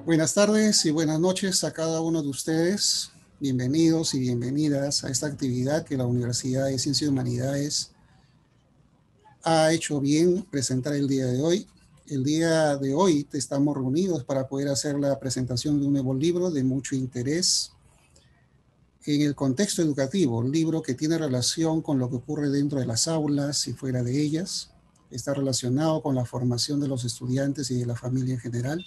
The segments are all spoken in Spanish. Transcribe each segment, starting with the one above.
Buenas tardes y buenas noches a cada uno de ustedes. Bienvenidos y bienvenidas a esta actividad que la Universidad de Ciencias y Humanidades ha hecho bien presentar el día de hoy. El día de hoy estamos reunidos para poder hacer la presentación de un nuevo libro de mucho interés en el contexto educativo, un libro que tiene relación con lo que ocurre dentro de las aulas y fuera de ellas. Está relacionado con la formación de los estudiantes y de la familia en general.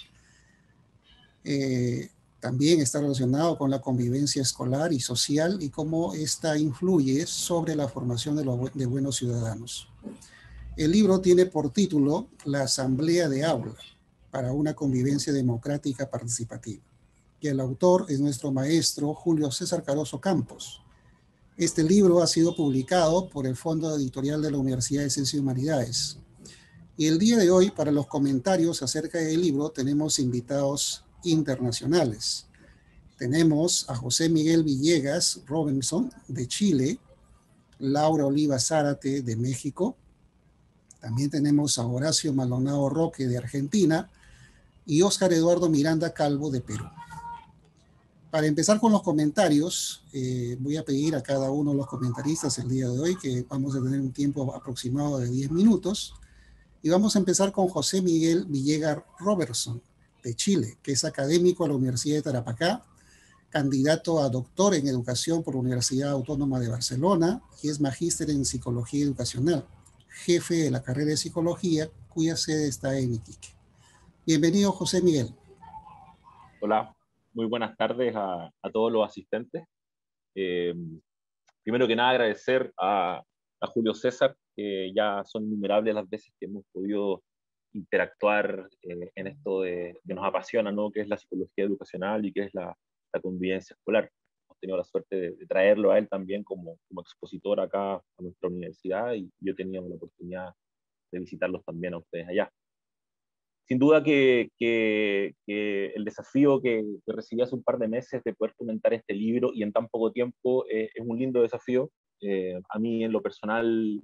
También está relacionado con la convivencia escolar y social y cómo esta influye sobre la formación de buenos ciudadanos. El libro tiene por título La Asamblea de Aula para una convivencia democrática participativa. Y el autor es nuestro maestro Julio César Caroso Campos. Este libro ha sido publicado por el Fondo Editorial de la Universidad de Ciencias y Humanidades. Y el día de hoy, para los comentarios acerca del libro, tenemos invitados internacionales. Tenemos a José Miguel Villegas Robinson de Chile, Laura Oliva Zárate de México, también tenemos a Horacio Maldonado Roque de Argentina y Óscar Eduardo Miranda Calvo de Perú. Para empezar con los comentarios, voy a pedir a cada uno de los comentaristas el día de hoy que vamos a tener un tiempo aproximado de 10 minutos. Y vamos a empezar con José Miguel Villegas Robertson, de Chile, que es académico a la Universidad de Tarapacá, candidato a doctor en educación por la Universidad Autónoma de Barcelona y es magíster en psicología educacional, jefe de la carrera de psicología, cuya sede está en Iquique. Bienvenido, José Miguel. Hola, muy buenas tardes a todos los asistentes. Primero que nada, agradecer a Julio César, que ya son innumerables las veces que hemos podido interactuar en esto que nos apasiona, ¿no? Que es la psicología educacional y que es la convivencia escolar. Hemos tenido la suerte de traerlo a él también como expositor acá a nuestra universidad y yo he tenido la oportunidad de visitarlos también a ustedes allá. Sin duda que el desafío que recibí hace un par de meses de poder comentar este libro y en tan poco tiempo es un lindo desafío. A mí en lo personal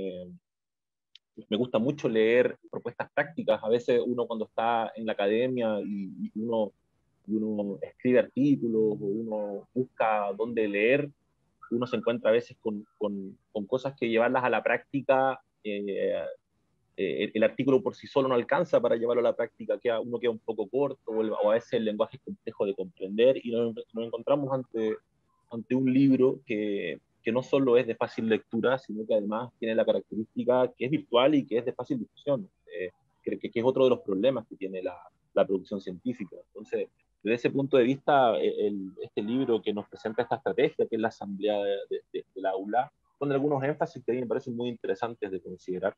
me gusta mucho leer propuestas prácticas. A veces uno cuando está en la academia y uno escribe artículos o uno busca dónde leer, uno se encuentra a veces con cosas que llevarlas a la práctica. El artículo por sí solo no alcanza para llevarlo a la práctica, uno queda un poco corto o a veces el lenguaje es complejo de comprender y nos encontramos ante un libro que no solo es de fácil lectura, sino que además tiene la característica que es virtual y que es de fácil difusión, que es otro de los problemas que tiene la producción científica. Entonces, desde ese punto de vista, este libro que nos presenta esta estrategia, que es la asamblea del aula, con algunos énfasis que a mí me parecen muy interesantes de considerar.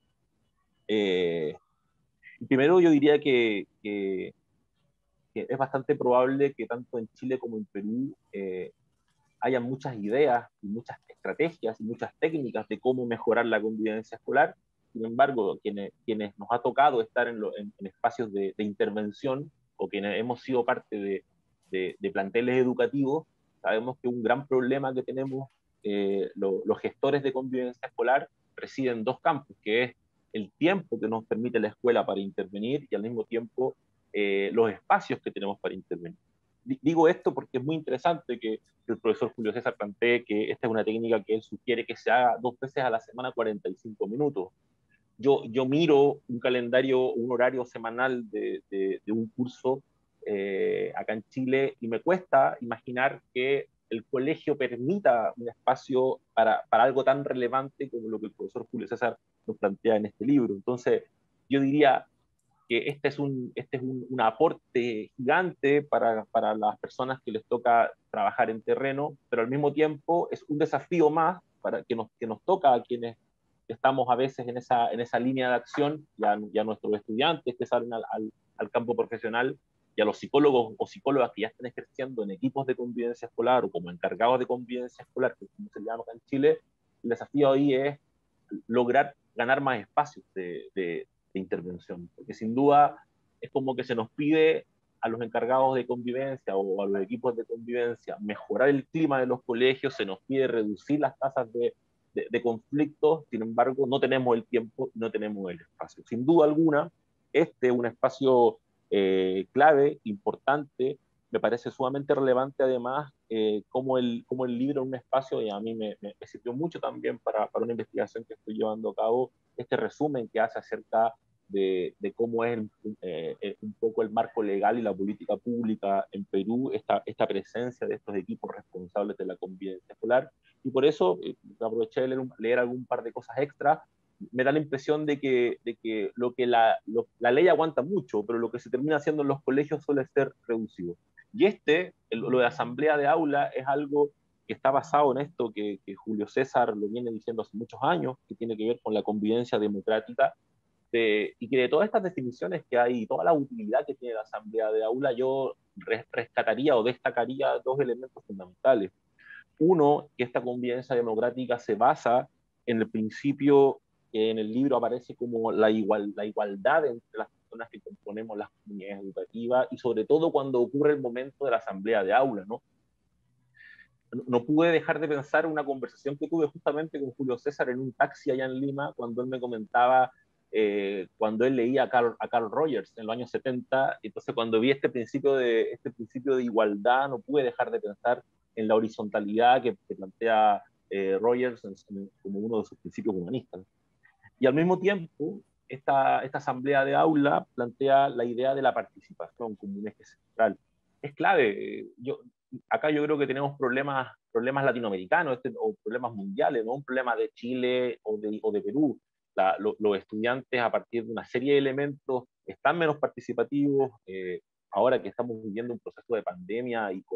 Primero yo diría que es bastante probable que tanto en Chile como en Perú haya muchas ideas y muchas estrategias y muchas técnicas de cómo mejorar la convivencia escolar. Sin embargo, quienes nos ha tocado estar en espacios de intervención o quienes hemos sido parte de planteles educativos, sabemos que un gran problema que tenemos los gestores de convivencia escolar reside en dos campos, que es el tiempo que nos permite la escuela para intervenir y al mismo tiempo los espacios que tenemos para intervenir. Digo esto porque es muy interesante que el profesor Julio César plantee que esta es una técnica que él sugiere que se haga 2 veces a la semana, 45 minutos. Yo miro un calendario, un horario semanal de un curso acá en Chile y me cuesta imaginar que el colegio permita un espacio para algo tan relevante como lo que el profesor Julio César nos plantea en este libro. Entonces, yo diría que este es un aporte gigante para las personas que les toca trabajar en terreno, pero al mismo tiempo es un desafío más para que nos toca a quienes estamos a veces en esa línea de acción, y a nuestros estudiantes que salen al campo profesional, y a los psicólogos o psicólogas que ya están ejerciendo en equipos de convivencia escolar o como encargados de convivencia escolar, que es como se llama acá en Chile. El desafío ahí es lograr ganar más espacios de intervención, porque sin duda es como que se nos pide a los encargados de convivencia o a los equipos de convivencia mejorar el clima de los colegios, se nos pide reducir las tasas de conflictos, sin embargo no tenemos el tiempo, no tenemos el espacio. Sin duda alguna, este es un espacio clave, importante. Me parece sumamente relevante además como el libro en un espacio, y a mí me sirvió mucho también para una investigación que estoy llevando a cabo, este resumen que hace acerca de cómo es un poco el marco legal y la política pública en Perú, esta presencia de estos equipos responsables de la convivencia escolar. Y por eso aproveché de leer algún par de cosas extra. Me da la impresión de que la ley aguanta mucho, pero lo que se termina haciendo en los colegios suele ser reducido. Y lo de asamblea de aula, es algo que está basado en esto que Julio César lo viene diciendo hace muchos años, que tiene que ver con la convivencia democrática, y que de todas estas definiciones que hay, toda la utilidad que tiene la asamblea de aula, yo rescataría o destacaría dos elementos fundamentales. Uno, que esta convivencia democrática se basa en el principio que en el libro aparece como la igualdad entre las personas que componemos las comunidades educativas, y sobre todo cuando ocurre el momento de la asamblea de aula, ¿no? No pude dejar de pensar en una conversación que tuve justamente con Julio César en un taxi allá en Lima, cuando él me comentaba, cuando él leía a Carl Rogers en los años 70. Entonces cuando vi este principio de igualdad, no pude dejar de pensar en la horizontalidad que plantea Rogers como uno de sus principios humanistas. Y al mismo tiempo, esta asamblea de aula plantea la idea de la participación como un eje central. Es clave. Acá yo creo que tenemos problemas latinoamericanos o problemas mundiales, no un problema de Chile o de Perú. Los estudiantes, a partir de una serie de elementos, están menos participativos. Ahora que estamos viviendo un proceso de pandemia y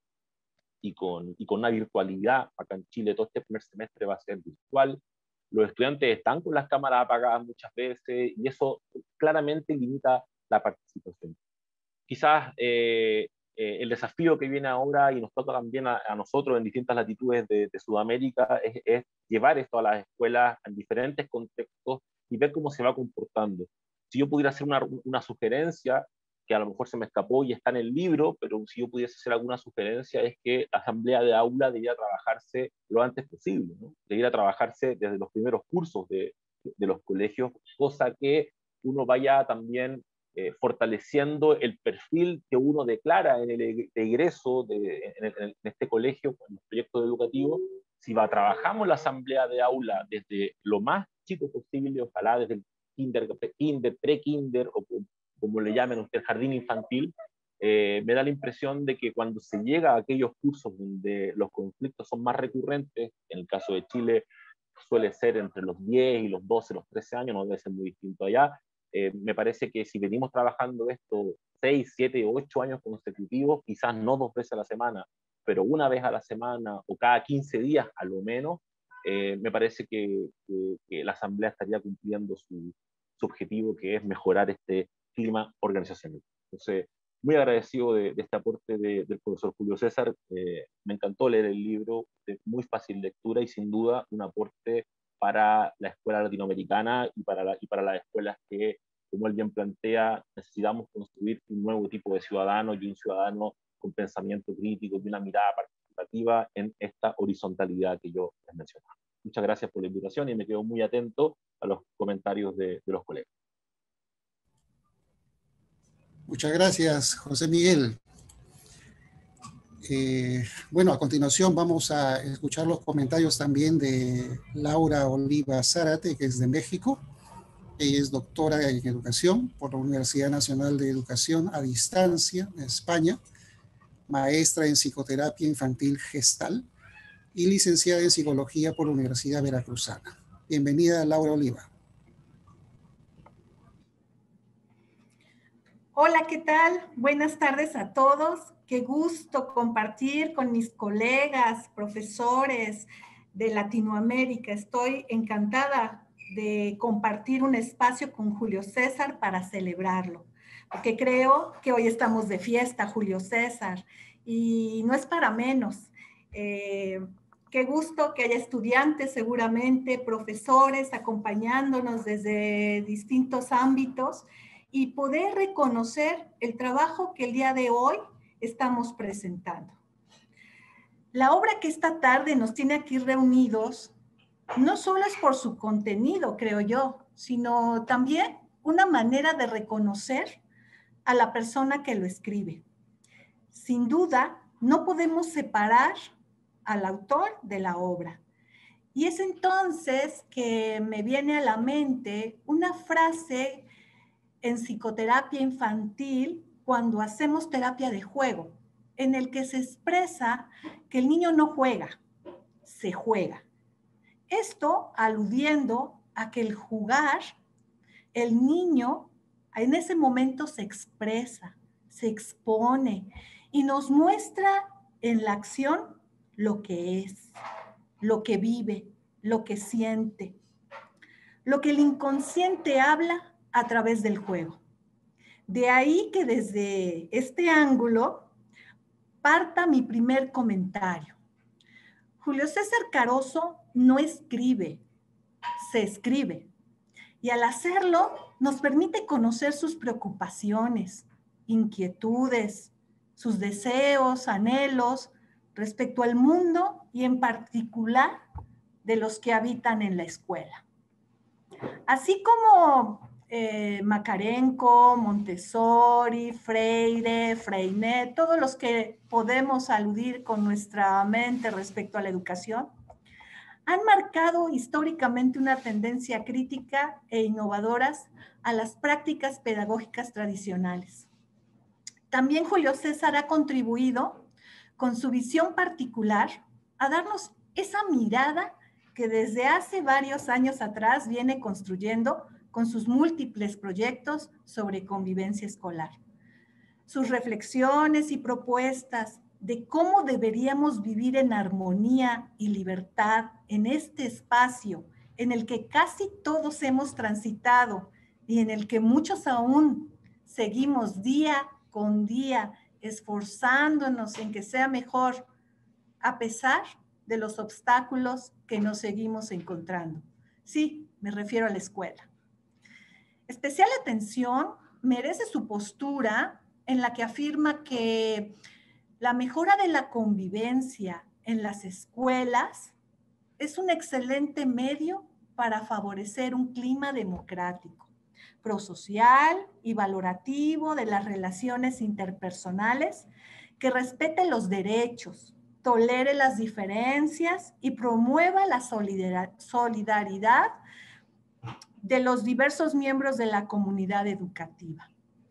con una virtualidad, acá en Chile todo este primer semestre va a ser virtual. Los estudiantes están con las cámaras apagadas muchas veces, y eso claramente limita la participación. Quizás el desafío que viene ahora, y nos toca también a nosotros en distintas latitudes de Sudamérica, es llevar esto a las escuelas en diferentes contextos y ver cómo se va comportando. Si yo pudiera hacer una sugerencia, que a lo mejor se me escapó y está en el libro, pero si yo pudiese hacer alguna sugerencia, es que la asamblea de aula debería trabajarse lo antes posible, ¿no? Debería trabajarse desde los primeros cursos de los colegios, cosa que uno vaya también fortaleciendo el perfil que uno declara en el egreso en este colegio, en los proyectos educativos. Si trabajamos la asamblea de aula desde lo más chico posible, ojalá desde el kinder, pre-kinder, o como le llamen ustedes, jardín infantil, me da la impresión de que cuando se llega a aquellos cursos donde los conflictos son más recurrentes, en el caso de Chile suele ser entre los 10 y los 12, los 13 años, no debe ser muy distinto allá. Me parece que si venimos trabajando esto 6, 7, 8 años consecutivos, quizás no 2 veces a la semana, pero una vez a la semana o cada 15 días a lo menos, me parece que la Asamblea estaría cumpliendo su objetivo, que es mejorar este clima organizacional. Entonces, muy agradecido de este aporte del profesor Julio César. Me encantó leer el libro, de muy fácil lectura y sin duda un aporte para la escuela latinoamericana y para las escuelas que, como él bien plantea, necesitamos construir un nuevo tipo de ciudadano, y un ciudadano con pensamiento crítico y una mirada participativa en esta horizontalidad que yo les mencionaba. Muchas gracias por la invitación y me quedo muy atento a los comentarios de los colegas. Muchas gracias, José Miguel. Bueno, a continuación vamos a escuchar los comentarios también de Laura Oliva Zárate, que es de México. Ella es doctora en educación por la Universidad Nacional de Educación a Distancia de España, maestra en psicoterapia infantil gestal y licenciada en psicología por la Universidad Veracruzana. Bienvenida, Laura Oliva. Hola, ¿qué tal? Buenas tardes a todos. Qué gusto compartir con mis colegas, profesores de Latinoamérica. Estoy encantada de compartir un espacio con Julio César para celebrarlo, porque creo que hoy estamos de fiesta, Julio César, y no es para menos. Qué gusto que haya estudiantes, seguramente, profesores acompañándonos desde distintos ámbitos, y poder reconocer el trabajo que el día de hoy estamos presentando. La obra que esta tarde nos tiene aquí reunidos no solo es por su contenido, creo yo, sino también una manera de reconocer a la persona que lo escribe. Sin duda, no podemos separar al autor de la obra. Y es entonces que me viene a la mente una frase en psicoterapia infantil cuando hacemos terapia de juego, en el que se expresa que el niño no juega, se juega. Esto aludiendo a que el jugar, el niño en ese momento se expresa, se expone y nos muestra en la acción lo que es, lo que vive, lo que siente, lo que el inconsciente habla a través del juego. De ahí que desde este ángulo parta mi primer comentario. Julio César Caroso no escribe, se escribe. Y al hacerlo, nos permite conocer sus preocupaciones, inquietudes, sus deseos, anhelos respecto al mundo y en particular de los que habitan en la escuela. Así como Macarenco, Montessori, Freire, Freinet, todos los que podemos aludir con nuestra mente respecto a la educación, han marcado históricamente una tendencia crítica e innovadoras a las prácticas pedagógicas tradicionales. También Julio César ha contribuido con su visión particular a darnos esa mirada que desde hace varios años atrás viene construyendo con sus múltiples proyectos sobre convivencia escolar. Sus reflexiones y propuestas de cómo deberíamos vivir en armonía y libertad en este espacio en el que casi todos hemos transitado y en el que muchos aún seguimos día con día esforzándonos en que sea mejor, a pesar de los obstáculos que nos seguimos encontrando. Sí, me refiero a la escuela. Especial atención merece su postura en la que afirma que la mejora de la convivencia en las escuelas es un excelente medio para favorecer un clima democrático, prosocial y valorativo de las relaciones interpersonales que respete los derechos, tolere las diferencias y promueva la solidaridad de los diversos miembros de la comunidad educativa.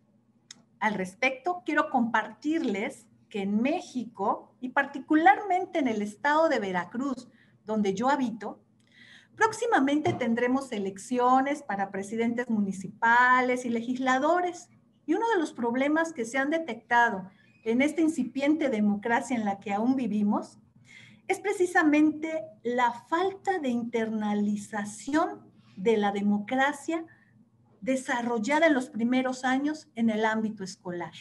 Al respecto, quiero compartirles que en México, y particularmente en el estado de Veracruz, donde yo habito, próximamente tendremos elecciones para presidentes municipales y legisladores. Y uno de los problemas que se han detectado en esta incipiente democracia en la que aún vivimos es precisamente la falta de internalización de la democracia desarrollada en los primeros años en el ámbito escolar.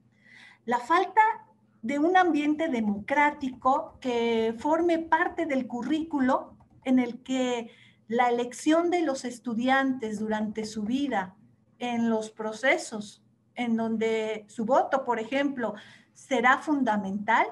La falta de un ambiente democrático que forme parte del currículo en el que la elección de los estudiantes durante su vida, en los procesos en donde su voto, por ejemplo, será fundamental,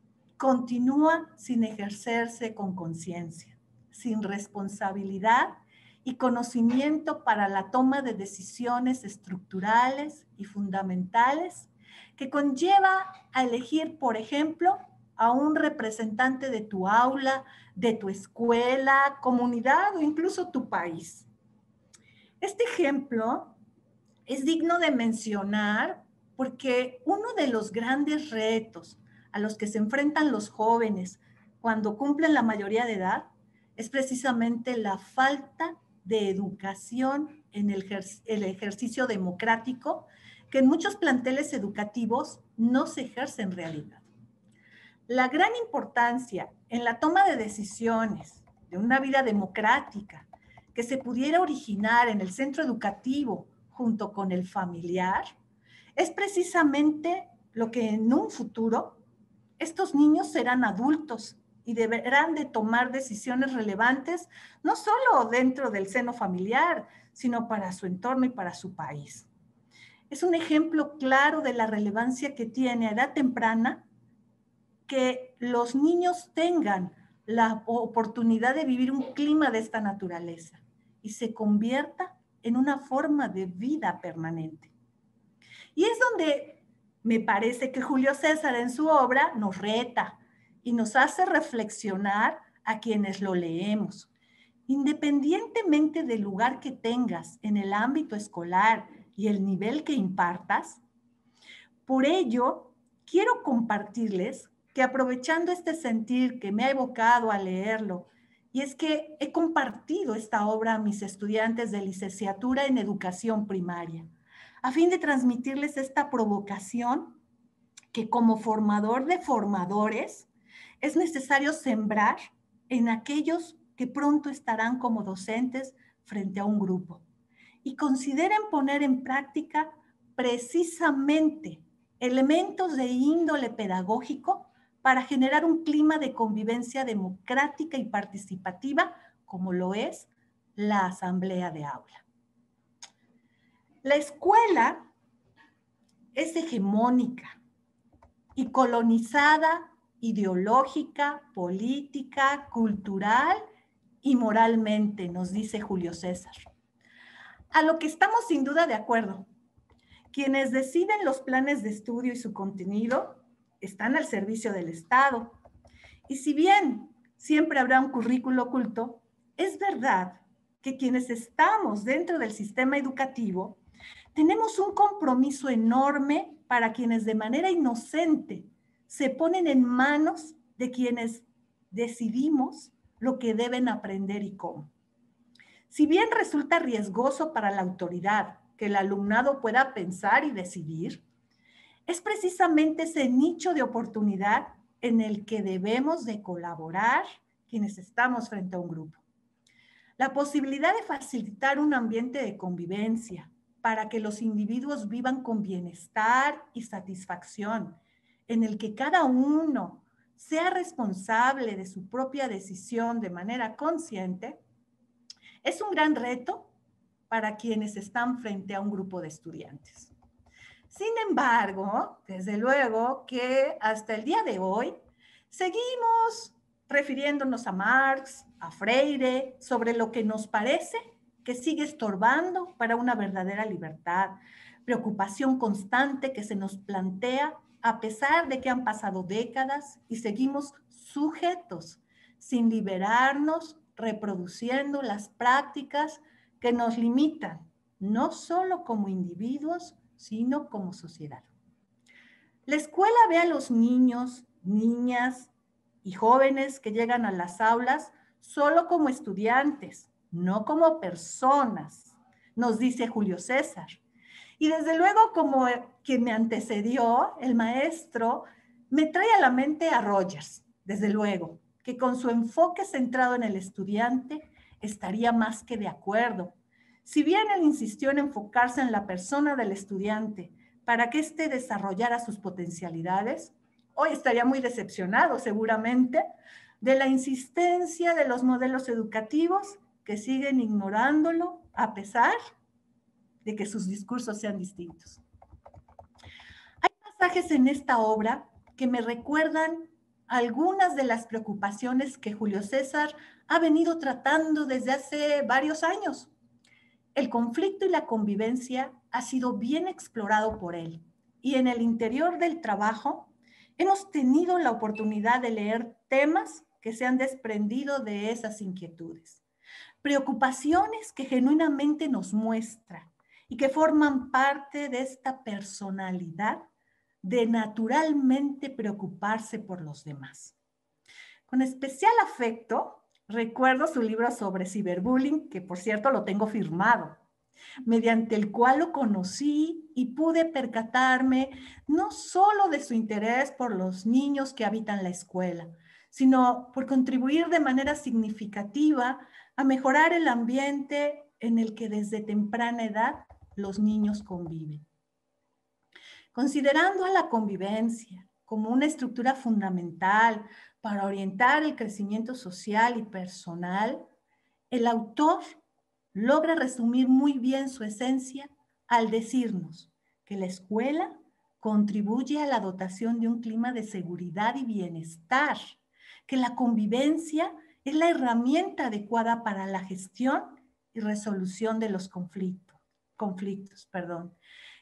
continúa sin ejercerse con conciencia, sin responsabilidad y conocimiento para la toma de decisiones estructurales y fundamentales que conlleva a elegir, por ejemplo, a un representante de tu aula, de tu escuela, comunidad o incluso tu país. Este ejemplo es digno de mencionar porque uno de los grandes retos a los que se enfrentan los jóvenes cuando cumplen la mayoría de edad es precisamente la falta de educación en el ejercicio democrático que en muchos planteles educativos no se ejerce en realidad. La gran importancia en la toma de decisiones de una vida democrática que se pudiera originar en el centro educativo junto con el familiar es precisamente lo que en un futuro estos niños serán adultos y deberán de tomar decisiones relevantes, no solo dentro del seno familiar, sino para su entorno y para su país. Es un ejemplo claro de la relevancia que tiene a edad temprana que los niños tengan la oportunidad de vivir un clima de esta naturaleza y se convierta en una forma de vida permanente. Y es donde me parece que Julio César en su obra nos reta y nos hace reflexionar a quienes lo leemos. Independientemente del lugar que tengas en el ámbito escolar y el nivel que impartas, por ello, quiero compartirles que aprovechando este sentir que me ha evocado a leerlo, y es que he compartido esta obra a mis estudiantes de licenciatura en educación primaria, a fin de transmitirles esta provocación que como formador de formadores es necesario sembrar en aquellos que pronto estarán como docentes frente a un grupo y consideren poner en práctica precisamente elementos de índole pedagógico para generar un clima de convivencia democrática y participativa, como lo es la asamblea de aula. La escuela es hegemónica y colonizada ideológica, política, cultural y moralmente, nos dice Julio César. A lo que estamos sin duda de acuerdo. Quienes deciden los planes de estudio y su contenido están al servicio del Estado. Y si bien siempre habrá un currículo oculto, es verdad que quienes estamos dentro del sistema educativo tenemos un compromiso enorme para quienes de manera inocente se ponen en manos de quienes decidimos lo que deben aprender y cómo. Si bien resulta riesgoso para la autoridad que el alumnado pueda pensar y decidir, es precisamente ese nicho de oportunidad en el que debemos de colaborar quienes estamos frente a un grupo. La posibilidad de facilitar un ambiente de convivencia para que los individuos vivan con bienestar y satisfacción, en el que cada uno sea responsable de su propia decisión de manera consciente, es un gran reto para quienes están frente a un grupo de estudiantes. Sin embargo, desde luego que hasta el día de hoy seguimos refiriéndonos a Marx, a Freire, sobre lo que nos parece que sigue estorbando para una verdadera libertad, preocupación constante que se nos plantea a pesar de que han pasado décadas y seguimos sujetos, sin liberarnos, reproduciendo las prácticas que nos limitan, no solo como individuos, sino como sociedad. La escuela ve a los niños, niñas y jóvenes que llegan a las aulas solo como estudiantes, no como personas, nos dice Julio César. Y desde luego, como quien me antecedió, el maestro, me trae a la mente a Rogers, desde luego, que con su enfoque centrado en el estudiante estaría más que de acuerdo. Si bien él insistió en enfocarse en la persona del estudiante para que éste desarrollara sus potencialidades, hoy estaría muy decepcionado seguramente de la insistencia de los modelos educativos que siguen ignorándolo a pesar de que sus discursos sean distintos. Hay pasajes en esta obra que me recuerdan algunas de las preocupaciones que Julio César ha venido tratando desde hace varios años. El conflicto y la convivencia ha sido bien explorado por él y en el interior del trabajo hemos tenido la oportunidad de leer temas que se han desprendido de esas inquietudes. Preocupaciones que genuinamente nos muestran y que forman parte de esta personalidad de naturalmente preocuparse por los demás. Con especial afecto, recuerdo su libro sobre ciberbullying, que por cierto lo tengo firmado, mediante el cual lo conocí y pude percatarme no solo de su interés por los niños que habitan la escuela, sino por contribuir de manera significativa a mejorar el ambiente en el que desde temprana edad los niños conviven. Considerando a la convivencia como una estructura fundamental para orientar el crecimiento social y personal, el autor logra resumir muy bien su esencia al decirnos que la escuela contribuye a la dotación de un clima de seguridad y bienestar, que la convivencia es la herramienta adecuada para la gestión y resolución de los conflictos,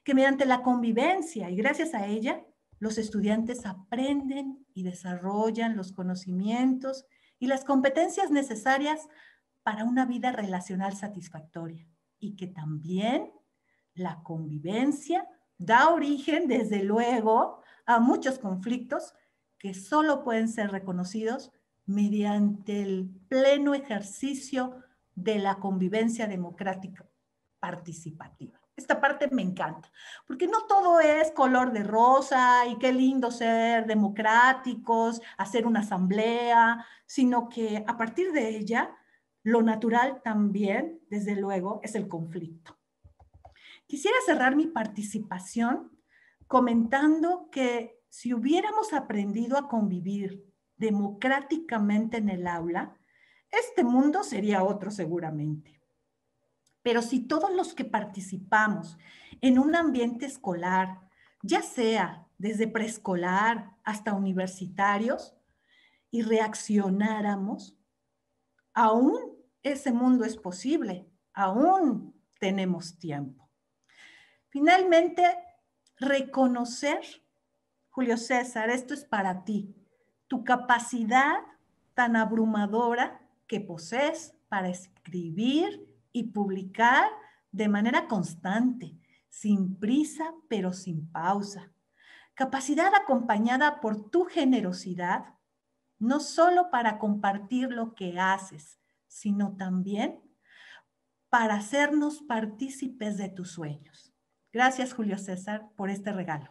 que mediante la convivencia y gracias a ella, los estudiantes aprenden y desarrollan los conocimientos y las competencias necesarias para una vida relacional satisfactoria, y que también la convivencia da origen, desde luego, a muchos conflictos que solo pueden ser reconocidos mediante el pleno ejercicio de la convivencia democrática participativa. Esta parte me encanta, porque no todo es color de rosa y qué lindo ser democráticos, hacer una asamblea, sino que a partir de ella, lo natural también, desde luego, es el conflicto. Quisiera cerrar mi participación comentando que si hubiéramos aprendido a convivir democráticamente en el aula, este mundo sería otro seguramente. Pero si todos los que participamos en un ambiente escolar, ya sea desde preescolar hasta universitarios, y reaccionáramos, aún ese mundo es posible, aún tenemos tiempo. Finalmente, reconocer, Julio César, esto es para ti, tu capacidad tan abrumadora que posees para escribir y publicar de manera constante, sin prisa pero sin pausa. Capacidad acompañada por tu generosidad, no solo para compartir lo que haces, sino también para hacernos partícipes de tus sueños. Gracias, Julio César, por este regalo.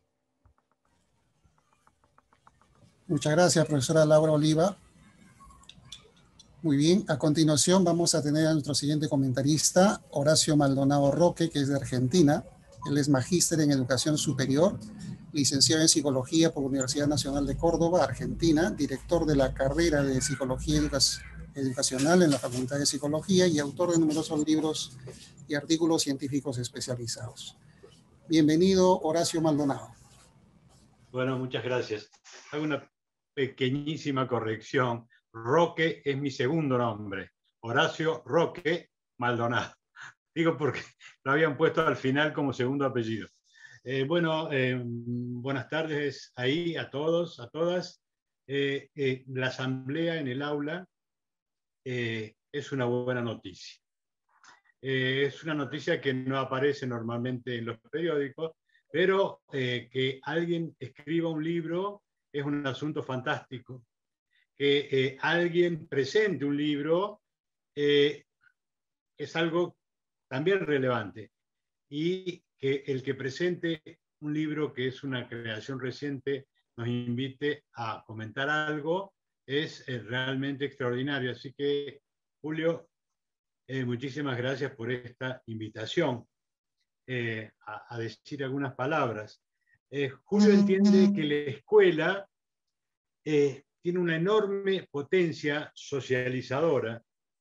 Muchas gracias, profesora Laura Oliva. Muy bien, a continuación vamos a tener a nuestro siguiente comentarista, Horacio Maldonado Roque, que es de Argentina. Él es magíster en Educación Superior, licenciado en Psicología por la Universidad Nacional de Córdoba, Argentina, director de la carrera de Psicología Educacional en la Facultad de Psicología y autor de numerosos libros y artículos científicos especializados. Bienvenido, Horacio Maldonado. Bueno, muchas gracias. Hago una pequeñísima corrección. Roque es mi segundo nombre, Horacio Roque Maldonado. Digo porque lo habían puesto al final como segundo apellido. Buenas tardes ahí a todos, a todas. La asamblea en el aula es una buena noticia. Es una noticia que no aparece normalmente en los periódicos, pero que alguien escriba un libro es un asunto fantástico. Que alguien presente un libro es algo también relevante. Y que el que presente un libro que es una creación reciente nos invite a comentar algo es realmente extraordinario. Así que, Julio, muchísimas gracias por esta invitación a decir algunas palabras. Julio entiende que la escuela tiene una enorme potencia socializadora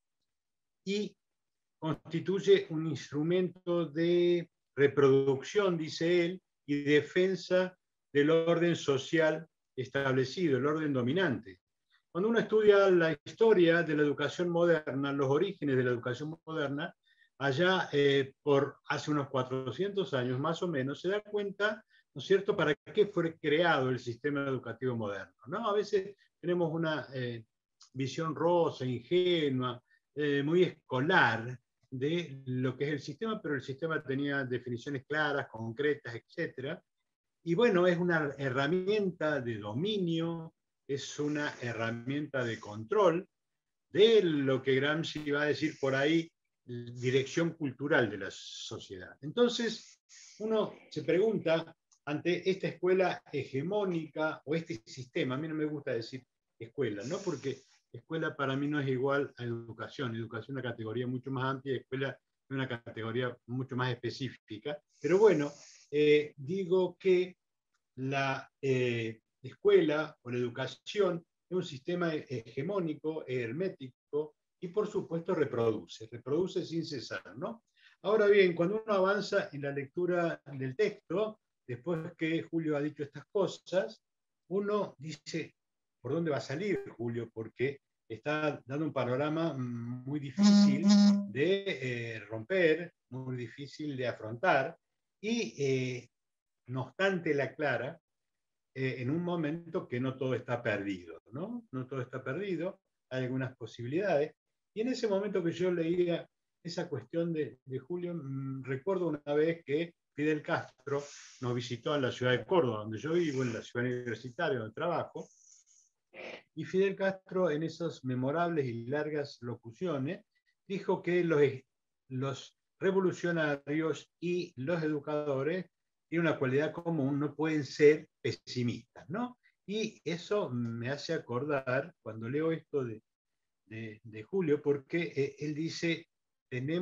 y constituye un instrumento de reproducción, dice él, y defensa del orden social establecido, el orden dominante. Cuando uno estudia la historia de la educación moderna, los orígenes de la educación moderna, allá por hace unos 400 años más o menos, se da cuenta, ¿no es cierto?, para qué fue creado el sistema educativo moderno, ¿no? A veces tenemos una visión rosa, ingenua, muy escolar de lo que es el sistema, pero el sistema tenía definiciones claras, concretas, etc. Y bueno, es una herramienta de dominio, es una herramienta de control de lo que Gramsci va a decir por ahí, dirección cultural de la sociedad. Entonces, uno se pregunta, ante esta escuela hegemónica o este sistema, a mí no me gusta decir escuela, ¿no? Porque escuela para mí no es igual a educación. Educación es una categoría mucho más amplia y escuela es una categoría mucho más específica. Pero bueno, digo que la escuela o la educación es un sistema hegemónico, hermético y por supuesto reproduce sin cesar, ¿no? Ahora bien, cuando uno avanza en la lectura del texto, después que Julio ha dicho estas cosas, uno dice, ¿por dónde va a salir Julio? Porque está dando un panorama muy difícil de romper, muy difícil de afrontar, y no obstante la aclara en un momento que no todo está perdido, ¿no? No todo está perdido, hay algunas posibilidades. Y en ese momento que yo leía esa cuestión de Julio, recuerdo una vez que Fidel Castro nos visitó en la ciudad de Córdoba, donde yo vivo, en la ciudad universitaria donde trabajo, y Fidel Castro, en esas memorables y largas locuciones, dijo que los revolucionarios y los educadores tienen una cualidad común, no pueden ser pesimistas, ¿no? Y eso me hace acordar, cuando leo esto de Julio, porque él dice, tiene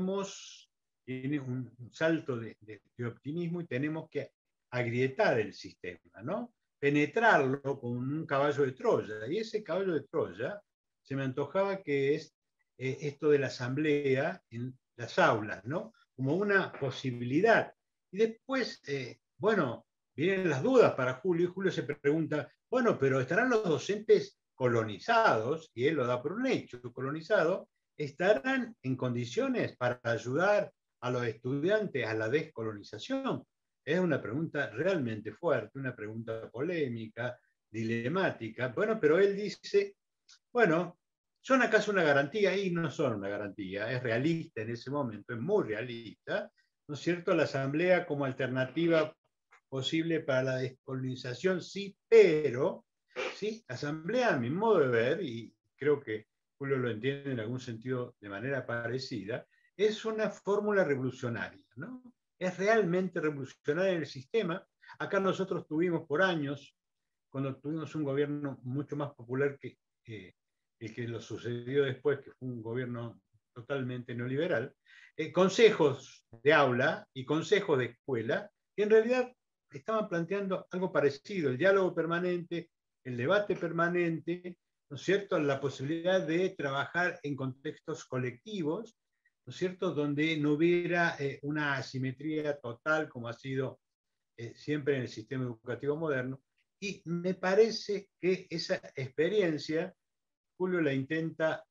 un salto de optimismo y tenemos que agrietar el sistema, ¿no? Penetrarlo con un caballo de Troya. Y ese caballo de Troya se me antojaba que es esto de la asamblea en las aulas, ¿no? Como una posibilidad. Y después, bueno, vienen las dudas para Julio, y Julio se pregunta, bueno, pero ¿estarán los docentes colonizados? Y él lo da por un hecho, colonizados, ¿estarán en condiciones para ayudar a los estudiantes a la descolonización? Es una pregunta realmente fuerte, una pregunta polémica, dilemática. Bueno, pero él dice, bueno, ¿son acaso una garantía? Y no son una garantía, es realista en ese momento, es muy realista, ¿no es cierto? La asamblea como alternativa posible para la descolonización, sí, pero, ¿sí? La asamblea, a mi modo de ver, y creo que Julio lo entiende en algún sentido de manera parecida, es una fórmula revolucionaria, ¿no? Es realmente revolucionaria en el sistema. Acá nosotros tuvimos por años, cuando tuvimos un gobierno mucho más popular que el que lo sucedió después, que fue un gobierno totalmente neoliberal, consejos de aula y consejos de escuela, que en realidad estaban planteando algo parecido, el diálogo permanente, el debate permanente, ¿no es cierto?, la posibilidad de trabajar en contextos colectivos, ¿no es cierto?, donde no hubiera una asimetría total como ha sido siempre en el sistema educativo moderno. Y me parece que esa experiencia Julio la intenta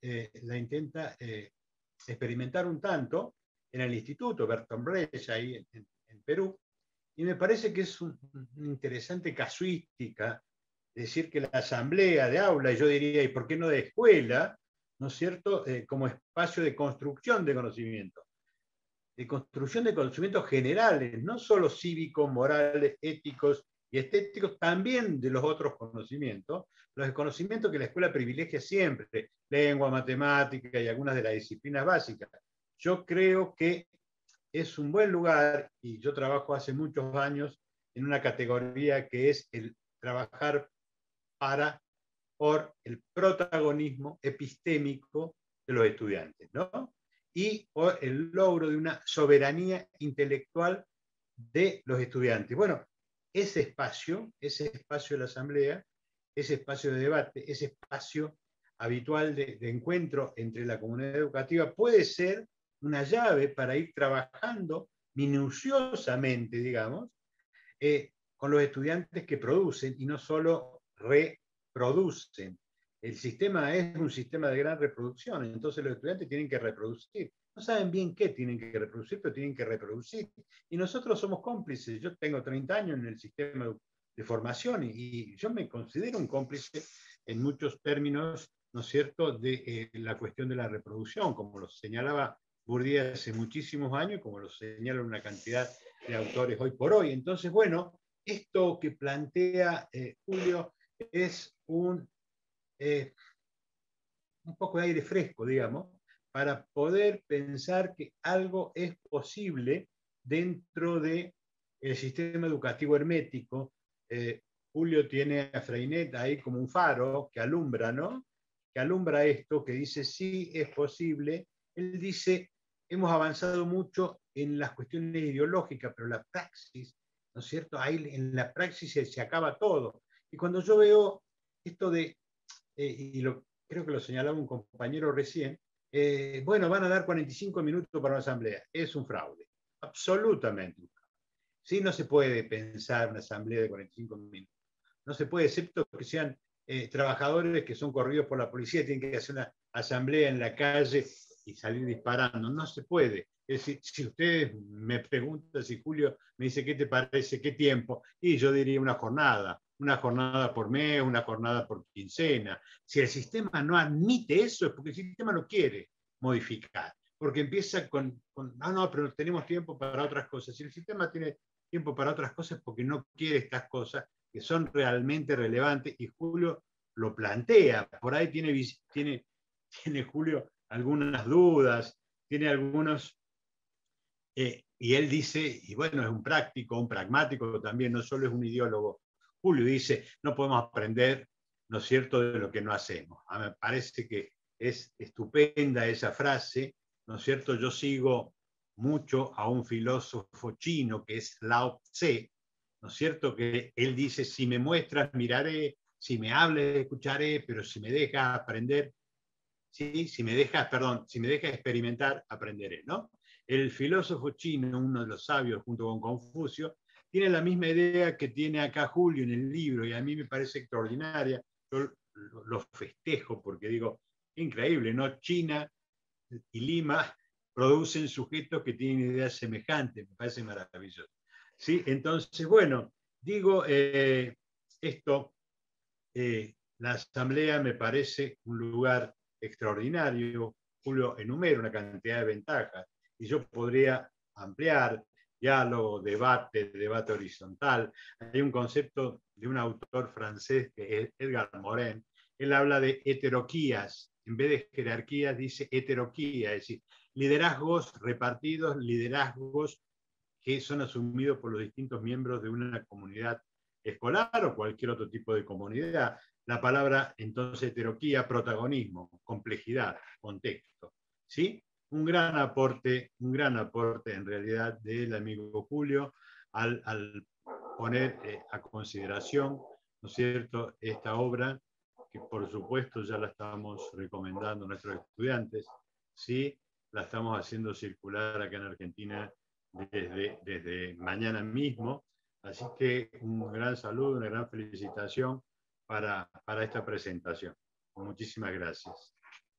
experimentar un tanto en el Instituto Bertolt Brecht, ahí en Perú, y me parece que es una interesante casuística decir que la asamblea de aula, y yo diría, ¿y por qué no de escuela? ¿No es cierto?, como espacio de construcción de conocimiento generales, no solo cívicos, morales, éticos y estéticos, también de los otros conocimientos, los conocimientos que la escuela privilegia siempre, lengua, matemática y algunas de las disciplinas básicas. Yo creo que es un buen lugar, y yo trabajo hace muchos años en una categoría que es el trabajar por el protagonismo epistémico de los estudiantes, ¿no? Y por el logro de una soberanía intelectual de los estudiantes. Bueno, ese espacio de la asamblea, ese espacio de debate, ese espacio habitual de encuentro entre la comunidad educativa puede ser una llave para ir trabajando minuciosamente, digamos, con los estudiantes que producen y no solo reproducen. El sistema es un sistema de gran reproducción, entonces los estudiantes tienen que reproducir. No saben bien qué tienen que reproducir, pero tienen que reproducir. Y nosotros somos cómplices. Yo tengo 30 años en el sistema de formación y yo me considero un cómplice en muchos términos, ¿no es cierto?, de la cuestión de la reproducción, como lo señalaba Bourdieu hace muchísimos años, como lo señalan una cantidad de autores hoy por hoy. Entonces, bueno, esto que plantea Julio es un poco de aire fresco, digamos, para poder pensar que algo es posible dentro del sistema educativo hermético. Julio tiene a Freinet ahí como un faro que alumbra, ¿no? Que alumbra esto, que dice, sí, es posible. Él dice, hemos avanzado mucho en las cuestiones ideológicas, pero la praxis, ¿no es cierto? Ahí en la praxis se acaba todo. Y cuando yo veo esto de, creo que lo señalaba un compañero recién, bueno, van a dar 45 minutos para una asamblea. Es un fraude, absolutamente un fraude. Sí, no se puede pensar una asamblea de 45 minutos. No se puede, excepto que sean trabajadores que son corridos por la policía, tienen que hacer una asamblea en la calle y salir disparando. No se puede. Es decir, si ustedes me preguntan, si Julio me dice, ¿qué te parece? ¿Qué tiempo? Y yo diría una jornada por mes, una jornada por quincena. Si el sistema no admite eso, es porque el sistema lo quiere modificar. Porque empieza no, pero tenemos tiempo para otras cosas. Si el sistema tiene tiempo para otras cosas, porque no quiere estas cosas que son realmente relevantes, y Julio lo plantea. Por ahí tiene Julio algunas dudas, tiene algunos... y él dice, y bueno, es un práctico, un pragmático también, no solo es un ideólogo. Julio dice, no podemos aprender, ¿no es cierto?, de lo que no hacemos. A mí me parece que es estupenda esa frase, ¿no es cierto? Yo sigo mucho a un filósofo chino que es Lao Tse, ¿no es cierto?, que él dice, si me muestras, miraré, si me hablas, escucharé, pero si me dejas aprender, ¿sí? Si me dejas experimentar, aprenderé, ¿no? El filósofo chino, uno de los sabios junto con Confucio, tiene la misma idea que tiene acá Julio en el libro, y a mí me parece extraordinaria. Yo lo festejo porque digo, increíble, ¿no? China y Lima producen sujetos que tienen ideas semejantes, me parece maravilloso. ¿Sí? Entonces, bueno, digo esto, la asamblea me parece un lugar extraordinario. Julio enumera una cantidad de ventajas y yo podría ampliar: diálogo, debate horizontal. Hay un concepto de un autor francés que es Edgar Morin. Él habla de heteroquías, en vez de jerarquías dice heteroquía, es decir, liderazgos repartidos, liderazgos que son asumidos por los distintos miembros de una comunidad escolar o cualquier otro tipo de comunidad. La palabra entonces heteroquía, protagonismo, complejidad, contexto. ¿Sí? Un gran aporte en realidad del amigo Julio al poner a consideración, ¿no es cierto?, esta obra, que por supuesto ya la estamos recomendando a nuestros estudiantes, ¿sí? La estamos haciendo circular acá en Argentina desde mañana mismo, así que un gran saludo, una gran felicitación para esta presentación. Muchísimas gracias.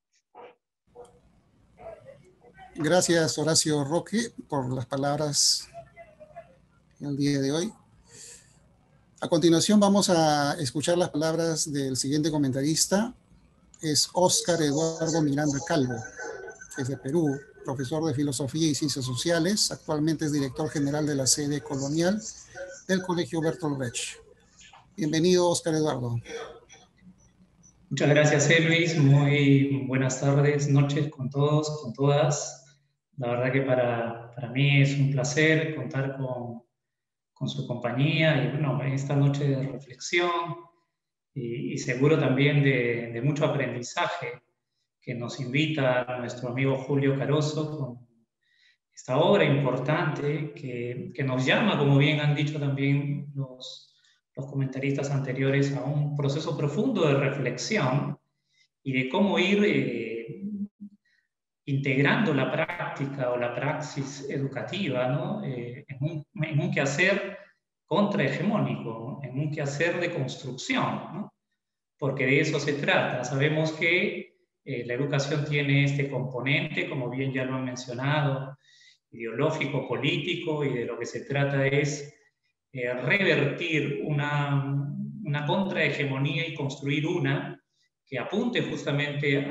Gracias, Horacio Roque, por las palabras el día de hoy. A continuación vamos a escuchar las palabras del siguiente comentarista. Es Óscar Eduardo Miranda Calvo, que es de Perú, profesor de Filosofía y Ciencias Sociales. Actualmente es director general de la sede colonial del Colegio Bertolt Brecht. Bienvenido, Óscar Eduardo. Muchas gracias, Elvis. Muy buenas tardes, noches con todos, con todas. La verdad que para mí es un placer contar con su compañía y bueno, esta noche de reflexión y seguro también de mucho aprendizaje que nos invita nuestro amigo Julio Caroso con esta obra importante que nos llama, como bien han dicho también los comentaristas anteriores, a un proceso profundo de reflexión y de cómo ir integrando la práctica o la praxis educativa, ¿no? en un quehacer contrahegemónico, ¿no? En un quehacer de construcción, ¿no? Porque de eso se trata. Sabemos que la educación tiene este componente, como bien ya lo han mencionado, ideológico, político, y de lo que se trata es revertir una contrahegemonía y construir una que apunte justamente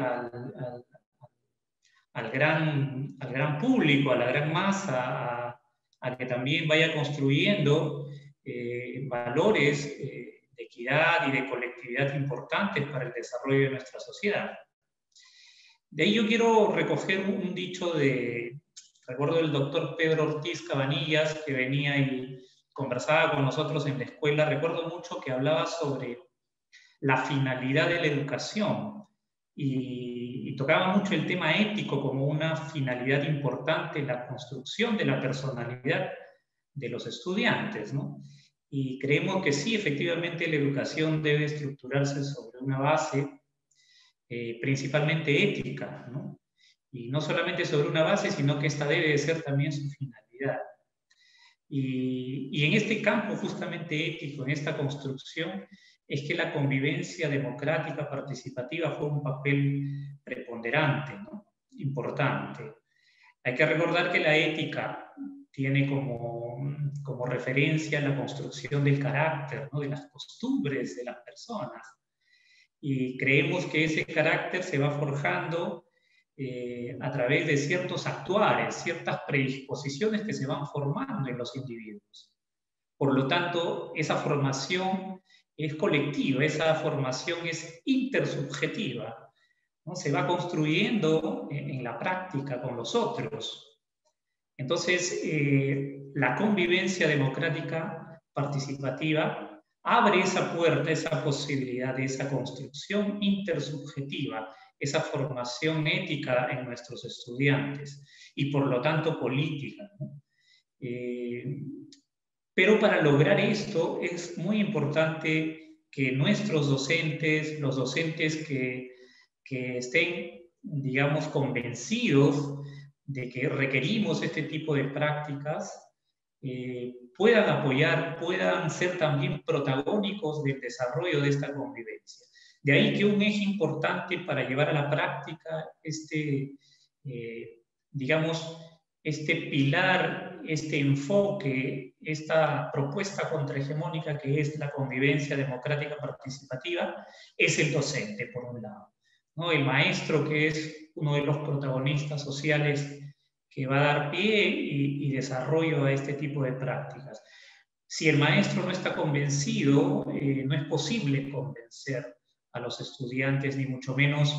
al gran público, a la gran masa, a que también vaya construyendo valores de equidad y de colectividad importantes para el desarrollo de nuestra sociedad. De ahí yo quiero recoger un dicho recuerdo del doctor Pedro Ortiz Cabanillas, que venía y conversaba con nosotros en la escuela. Recuerdo mucho que hablaba sobre la finalidad de la educación y tocaba mucho el tema ético como una finalidad importante en la construcción de la personalidad de los estudiantes, ¿no? Y creemos que sí, efectivamente la educación debe estructurarse sobre una base principalmente ética, ¿no? Y no solamente sobre una base, sino que esta debe de ser también su finalidad. Y en este campo justamente ético, en esta construcción, es que la convivencia democrática participativa juega un papel preponderante, ¿no? importante. Hay que recordar que la ética tiene como referencia la construcción del carácter, ¿no? De las costumbres de las personas. Y creemos que ese carácter se va forjando a través de ciertos actuares, ciertas predisposiciones que se van formando en los individuos. Por lo tanto, esa formación es colectiva, esa formación es intersubjetiva, ¿no? Se va construyendo en la práctica con los otros. Entonces, la convivencia democrática participativa abre esa puerta, esa posibilidad de esa construcción intersubjetiva, esa formación ética en nuestros estudiantes y por lo tanto política, ¿no? Pero para lograr esto es muy importante que nuestros docentes, los docentes que estén, digamos, convencidos de que requerimos este tipo de prácticas, puedan apoyar, puedan ser también protagónicos del desarrollo de esta convivencia. De ahí que un eje importante para llevar a la práctica digamos, este pilar, este enfoque, esta propuesta contrahegemónica que es la convivencia democrática participativa, es el docente, por un lado, ¿no? El maestro, que es uno de los protagonistas sociales que va a dar pie y desarrollo a este tipo de prácticas. Si el maestro no está convencido, no es posible convencer a los estudiantes, ni mucho menos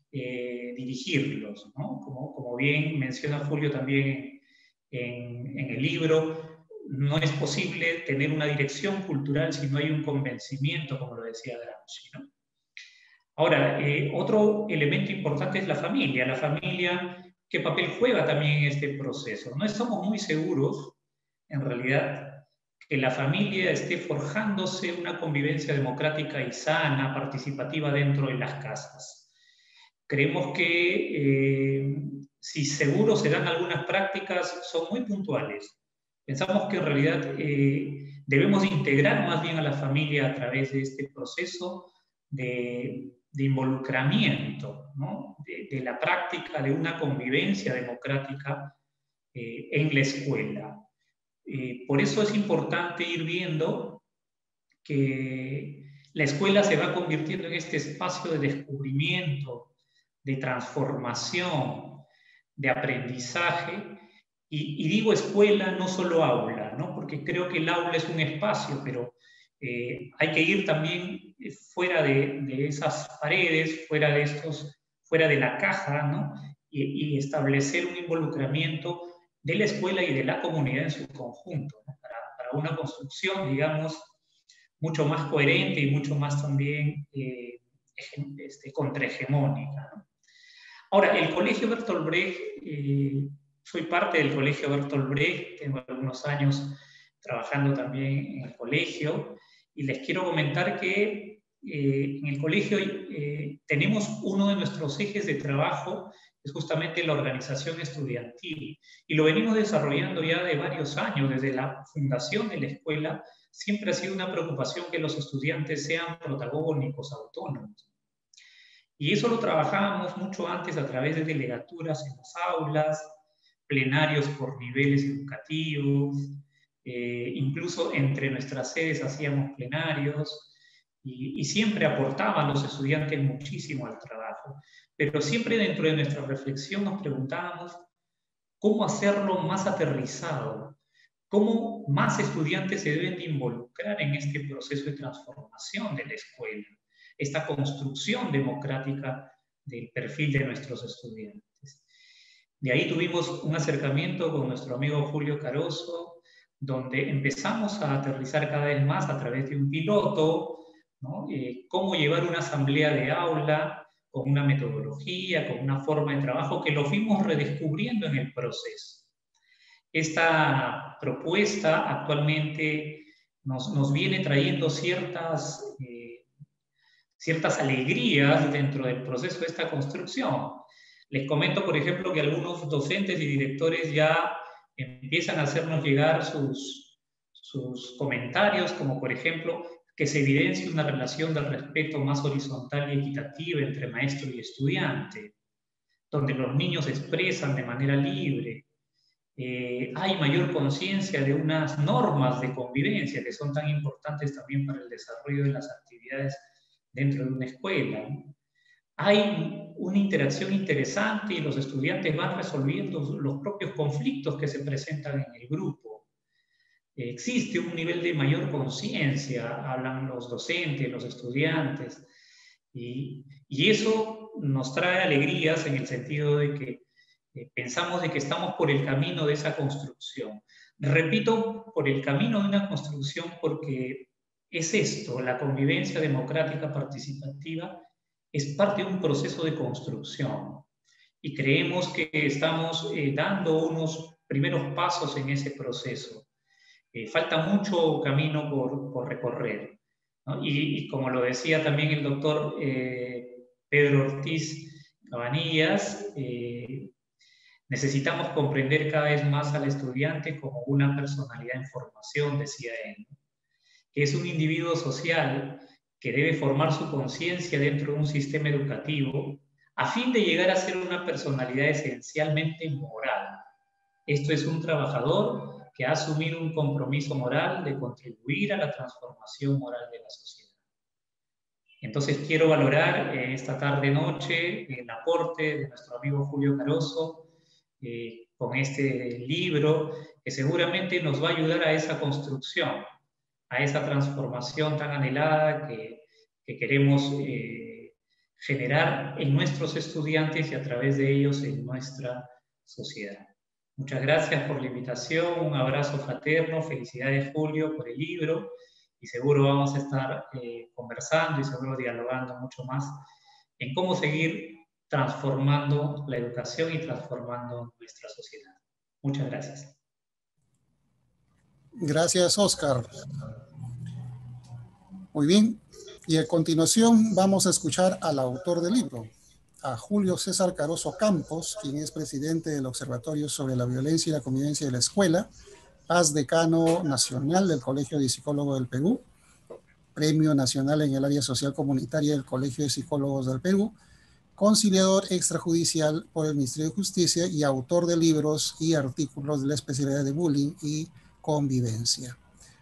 dirigirlos, ¿no? Como bien menciona Julio también en el libro, no es posible tener una dirección cultural si no hay un convencimiento, como lo decía Gramsci, ¿no? Ahora, otro elemento importante es la familia. La familia, ¿qué papel juega también en este proceso? No estamos muy seguros, en realidad, que la familia esté forjándose una convivencia democrática y sana, participativa dentro de las casas. Creemos que si seguro se dan algunas prácticas, son muy puntuales. Pensamos que en realidad debemos integrar más bien a la familia a través de este proceso de involucramiento, ¿no? de la práctica de una convivencia democrática en la escuela. Por eso es importante ir viendo que la escuela se va convirtiendo en este espacio de descubrimiento, de transformación, de aprendizaje. Y digo escuela, no solo aula, ¿no? Porque creo que el aula es un espacio, pero hay que ir también fuera de esas paredes, fuera de la caja, ¿no? Y establecer un involucramiento de la escuela y de la comunidad en su conjunto, ¿no? Para una construcción, digamos, mucho más coherente y mucho más también contrahegemónica, ¿no? Ahora, el Colegio Bertolt Brecht, soy parte del Colegio Bertolt Brecht, tengo algunos años trabajando también en el colegio, y les quiero comentar que en el colegio tenemos uno de nuestros ejes de trabajo, es justamente la organización estudiantil, y lo venimos desarrollando ya de varios años, desde la fundación de la escuela. Siempre ha sido una preocupación que los estudiantes sean protagónicos, autónomos. Y eso lo trabajábamos mucho antes a través de delegaturas en las aulas, plenarios por niveles educativos, incluso entre nuestras sedes hacíamos plenarios y siempre aportaban los estudiantes muchísimo al trabajo. Pero siempre dentro de nuestra reflexión nos preguntábamos cómo hacerlo más aterrizado, cómo más estudiantes se deben de involucrar en este proceso de transformación de la escuela, esta construcción democrática del perfil de nuestros estudiantes. De ahí tuvimos un acercamiento con nuestro amigo Julio Caroso, donde empezamos a aterrizar cada vez más a través de un piloto, ¿no? Cómo llevar una asamblea de aula con una metodología, con una forma de trabajo que lo fuimos redescubriendo en el proceso. Esta propuesta actualmente nos viene trayendo ciertas alegrías dentro del proceso de esta construcción. Les comento, por ejemplo, que algunos docentes y directores ya empiezan a hacernos llegar sus comentarios, como por ejemplo, que se evidencie una relación del respeto más horizontal y equitativa entre maestro y estudiante, donde los niños se expresan de manera libre. Hay mayor conciencia de unas normas de convivencia que son tan importantes también para el desarrollo de las actividades dentro de una escuela, ¿no? Hay una interacción interesante y los estudiantes van resolviendo los propios conflictos que se presentan en el grupo. Existe un nivel de mayor conciencia, hablan los docentes, los estudiantes, y eso nos trae alegrías en el sentido de que pensamos de que estamos por el camino de esa construcción. Repito, por el camino de una construcción porque es esto, la convivencia democrática participativa es parte de un proceso de construcción y creemos que estamos dando unos primeros pasos en ese proceso. Falta mucho camino por recorrer, ¿no? Y como lo decía también el doctor Pedro Ortiz Cabanillas, necesitamos comprender cada vez más al estudiante como una personalidad en formación, decía él, que es un individuo social que debe formar su conciencia dentro de un sistema educativo a fin de llegar a ser una personalidad esencialmente moral. Esto es un trabajador que ha asumido un compromiso moral de contribuir a la transformación moral de la sociedad. Entonces quiero valorar esta tarde-noche el aporte de nuestro amigo Julio Caroso con este libro que seguramente nos va a ayudar a esa construcción, a esa transformación tan anhelada que queremos generar en nuestros estudiantes y a través de ellos en nuestra sociedad. Muchas gracias por la invitación, un abrazo fraterno, felicidades Julio por el libro y seguro vamos a estar conversando y seguro dialogando mucho más en cómo seguir transformando la educación y transformando nuestra sociedad. Muchas gracias. Gracias, Oscar. Muy bien. Y a continuación vamos a escuchar al autor del libro, a Julio César Caroso Campos, quien es presidente del Observatorio sobre la Violencia y la Convivencia de la Escuela, Paz Decano Nacional del Colegio de Psicólogos del Perú, Premio Nacional en el Área Social Comunitaria del Colegio de Psicólogos del Perú, conciliador extrajudicial por el Ministerio de Justicia y autor de libros y artículos de la especialidad de bullying y convivencia.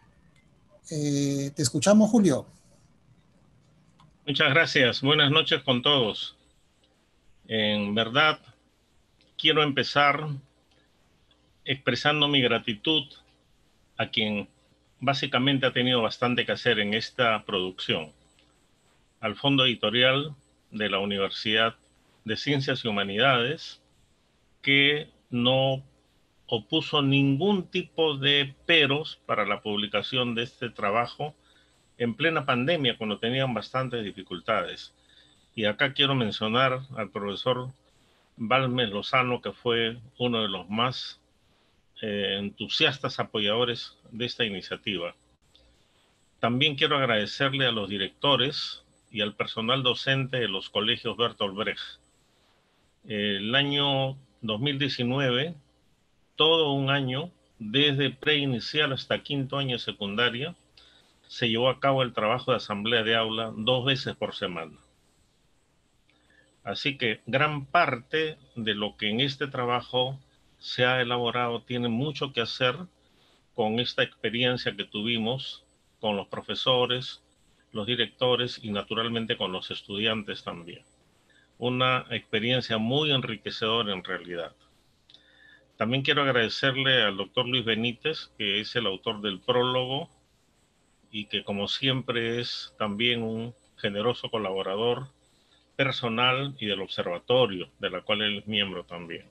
Te escuchamos, Julio. Muchas gracias. Buenas noches con todos. En verdad, quiero empezar expresando mi gratitud a quien básicamente ha tenido bastante que hacer en esta producción, al Fondo Editorial de la Universidad de Ciencias y Humanidades, que no opuso ningún tipo de peros para la publicación de este trabajo en plena pandemia, cuando tenían bastantes dificultades. Y acá quiero mencionar al profesor Balmes Lozano, que fue uno de los más entusiastas apoyadores de esta iniciativa. También quiero agradecerle a los directores y al personal docente de los colegios Bertolt Brecht. El año 2019, todo un año, desde preinicial hasta quinto año de secundaria, se llevó a cabo el trabajo de asamblea de aula 2 veces por semana. Así que gran parte de lo que en este trabajo se ha elaborado tiene mucho que hacer con esta experiencia que tuvimos con los profesores, los directores y naturalmente con los estudiantes también. Una experiencia muy enriquecedora en realidad. También quiero agradecerle al doctor Luis Benítez, que es el autor del prólogo y que como siempre es también un generoso colaborador personal y del observatorio, de la cual él es miembro también.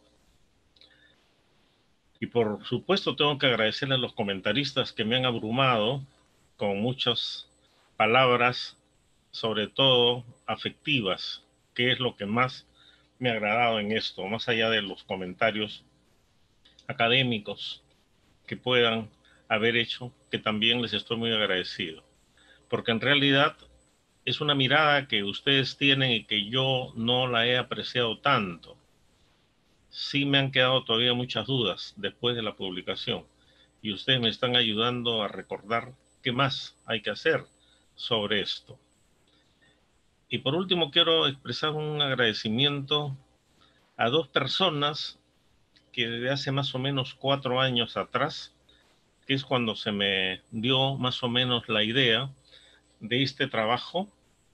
Y por supuesto tengo que agradecerle a los comentaristas que me han abrumado con muchas palabras, sobre todo afectivas, que es lo que más me ha agradado en esto, más allá de los comentarios académicos que puedan haber hecho, que también les estoy muy agradecido, porque en realidad es una mirada que ustedes tienen y que yo no la he apreciado tanto. Sí me han quedado todavía muchas dudas después de la publicación y ustedes me están ayudando a recordar qué más hay que hacer sobre esto. Y por último quiero expresar un agradecimiento a dos personas que desde hace más o menos 4 años atrás, que es cuando se me dio más o menos la idea de este trabajo,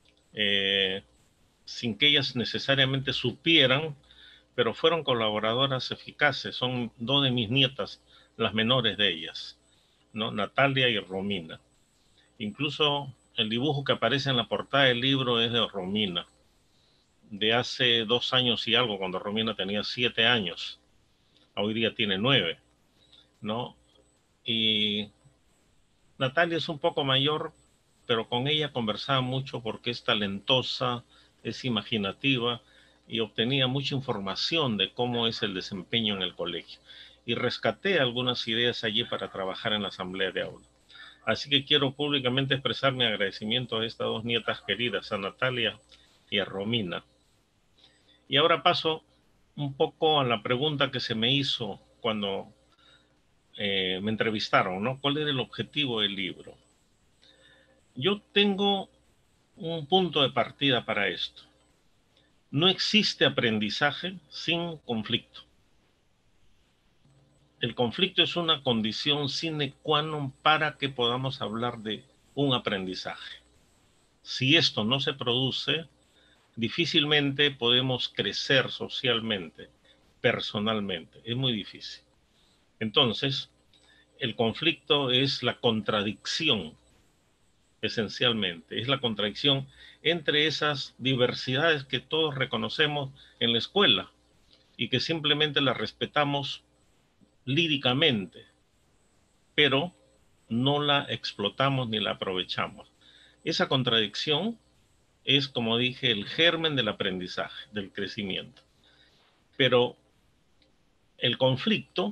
sin que ellas necesariamente supieran, pero fueron colaboradoras eficaces. Son 2 de mis nietas, las menores de ellas, ¿no? Natalia y Romina. Incluso el dibujo que aparece en la portada del libro es de Romina, de hace 2 años y algo, cuando Romina tenía 7 años. Hoy día tiene 9, ¿no? Y Natalia es un poco mayor, pero con ella conversaba mucho porque es talentosa, es imaginativa y obtenía mucha información de cómo es el desempeño en el colegio. Y rescaté algunas ideas allí para trabajar en la asamblea de aula. Así que quiero públicamente expresar mi agradecimiento a estas 2 nietas queridas, a Natalia y a Romina. Y ahora paso un poco a la pregunta que se me hizo cuando me entrevistaron, ¿no? ¿Cuál era el objetivo del libro? Yo tengo un punto de partida para esto. No existe aprendizaje sin conflicto. El conflicto es una condición sine qua non para que podamos hablar de un aprendizaje. Si esto no se produce, difícilmente podemos crecer socialmente, personalmente. Es muy difícil. Entonces, el conflicto es la contradicción, esencialmente. Es la contradicción entre esas diversidades que todos reconocemos en la escuela y que simplemente las respetamos líricamente, pero no la explotamos ni la aprovechamos. Esa contradicción es, como dije, el germen del aprendizaje, del crecimiento. Pero el conflicto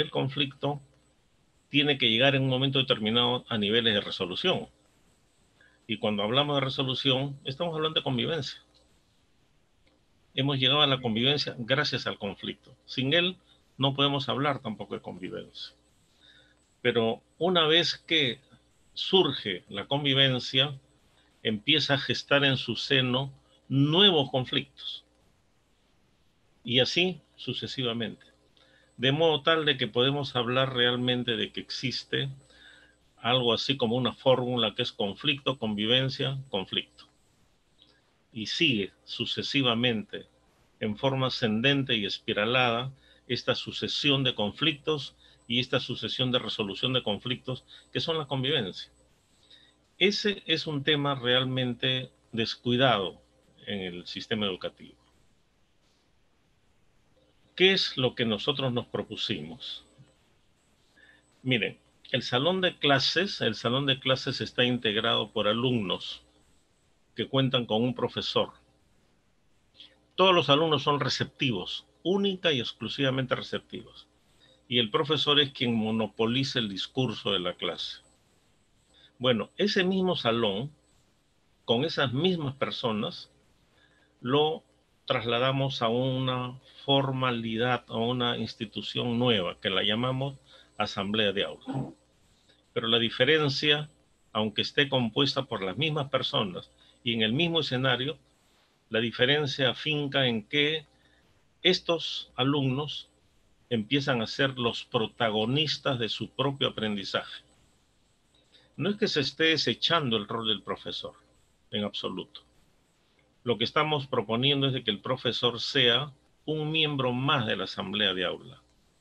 tiene que llegar en un momento determinado a niveles de resolución. Y cuando hablamos de resolución, estamos hablando de convivencia. Hemos llegado a la convivencia gracias al conflicto. Sin él, no podemos hablar tampoco de convivencia. Pero una vez que surge la convivencia, empieza a gestar en su seno nuevos conflictos. Y así sucesivamente. De modo tal de que podemos hablar realmente de que existe algo así como una fórmula que es conflicto, convivencia, conflicto. Y sigue sucesivamente en forma ascendente y espiralada esta sucesión de conflictos y esta sucesión de resolución de conflictos que son la convivencia. Ese es un tema realmente descuidado en el sistema educativo. ¿Qué es lo que nosotros nos propusimos? Miren, el salón de clases está integrado por alumnos que cuentan con un profesor. Todos los alumnos son receptivos, única y exclusivamente receptivos. Y el profesor es quien monopoliza el discurso de la clase. Bueno, ese mismo salón, con esas mismas personas, lo trasladamos a una formalidad, a una institución nueva, que la llamamos asamblea de aula. Pero la diferencia, aunque esté compuesta por las mismas personas y en el mismo escenario, la diferencia afinca en que estos alumnos empiezan a ser los protagonistas de su propio aprendizaje. No es que se esté desechando el rol del profesor, en absoluto. Lo que estamos proponiendo es de que el profesor sea un miembro más de la asamblea de aula.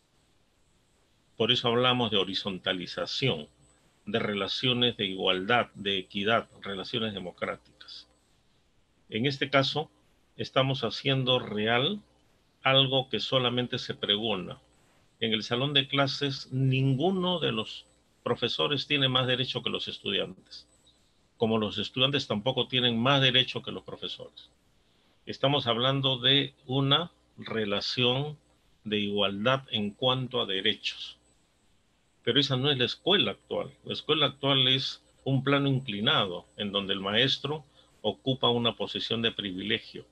Por eso hablamos de horizontalización, de relaciones de igualdad, de equidad, relaciones democráticas. En este caso, estamos haciendo real algo que solamente se pregona. En el salón de clases, ninguno de los profesores tiene más derecho que los estudiantes, como los estudiantes tampoco tienen más derecho que los profesores. Estamos hablando de una relación de igualdad en cuanto a derechos. Pero esa no es la escuela actual. La escuela actual es un plano inclinado en donde el maestro ocupa una posición de privilegio.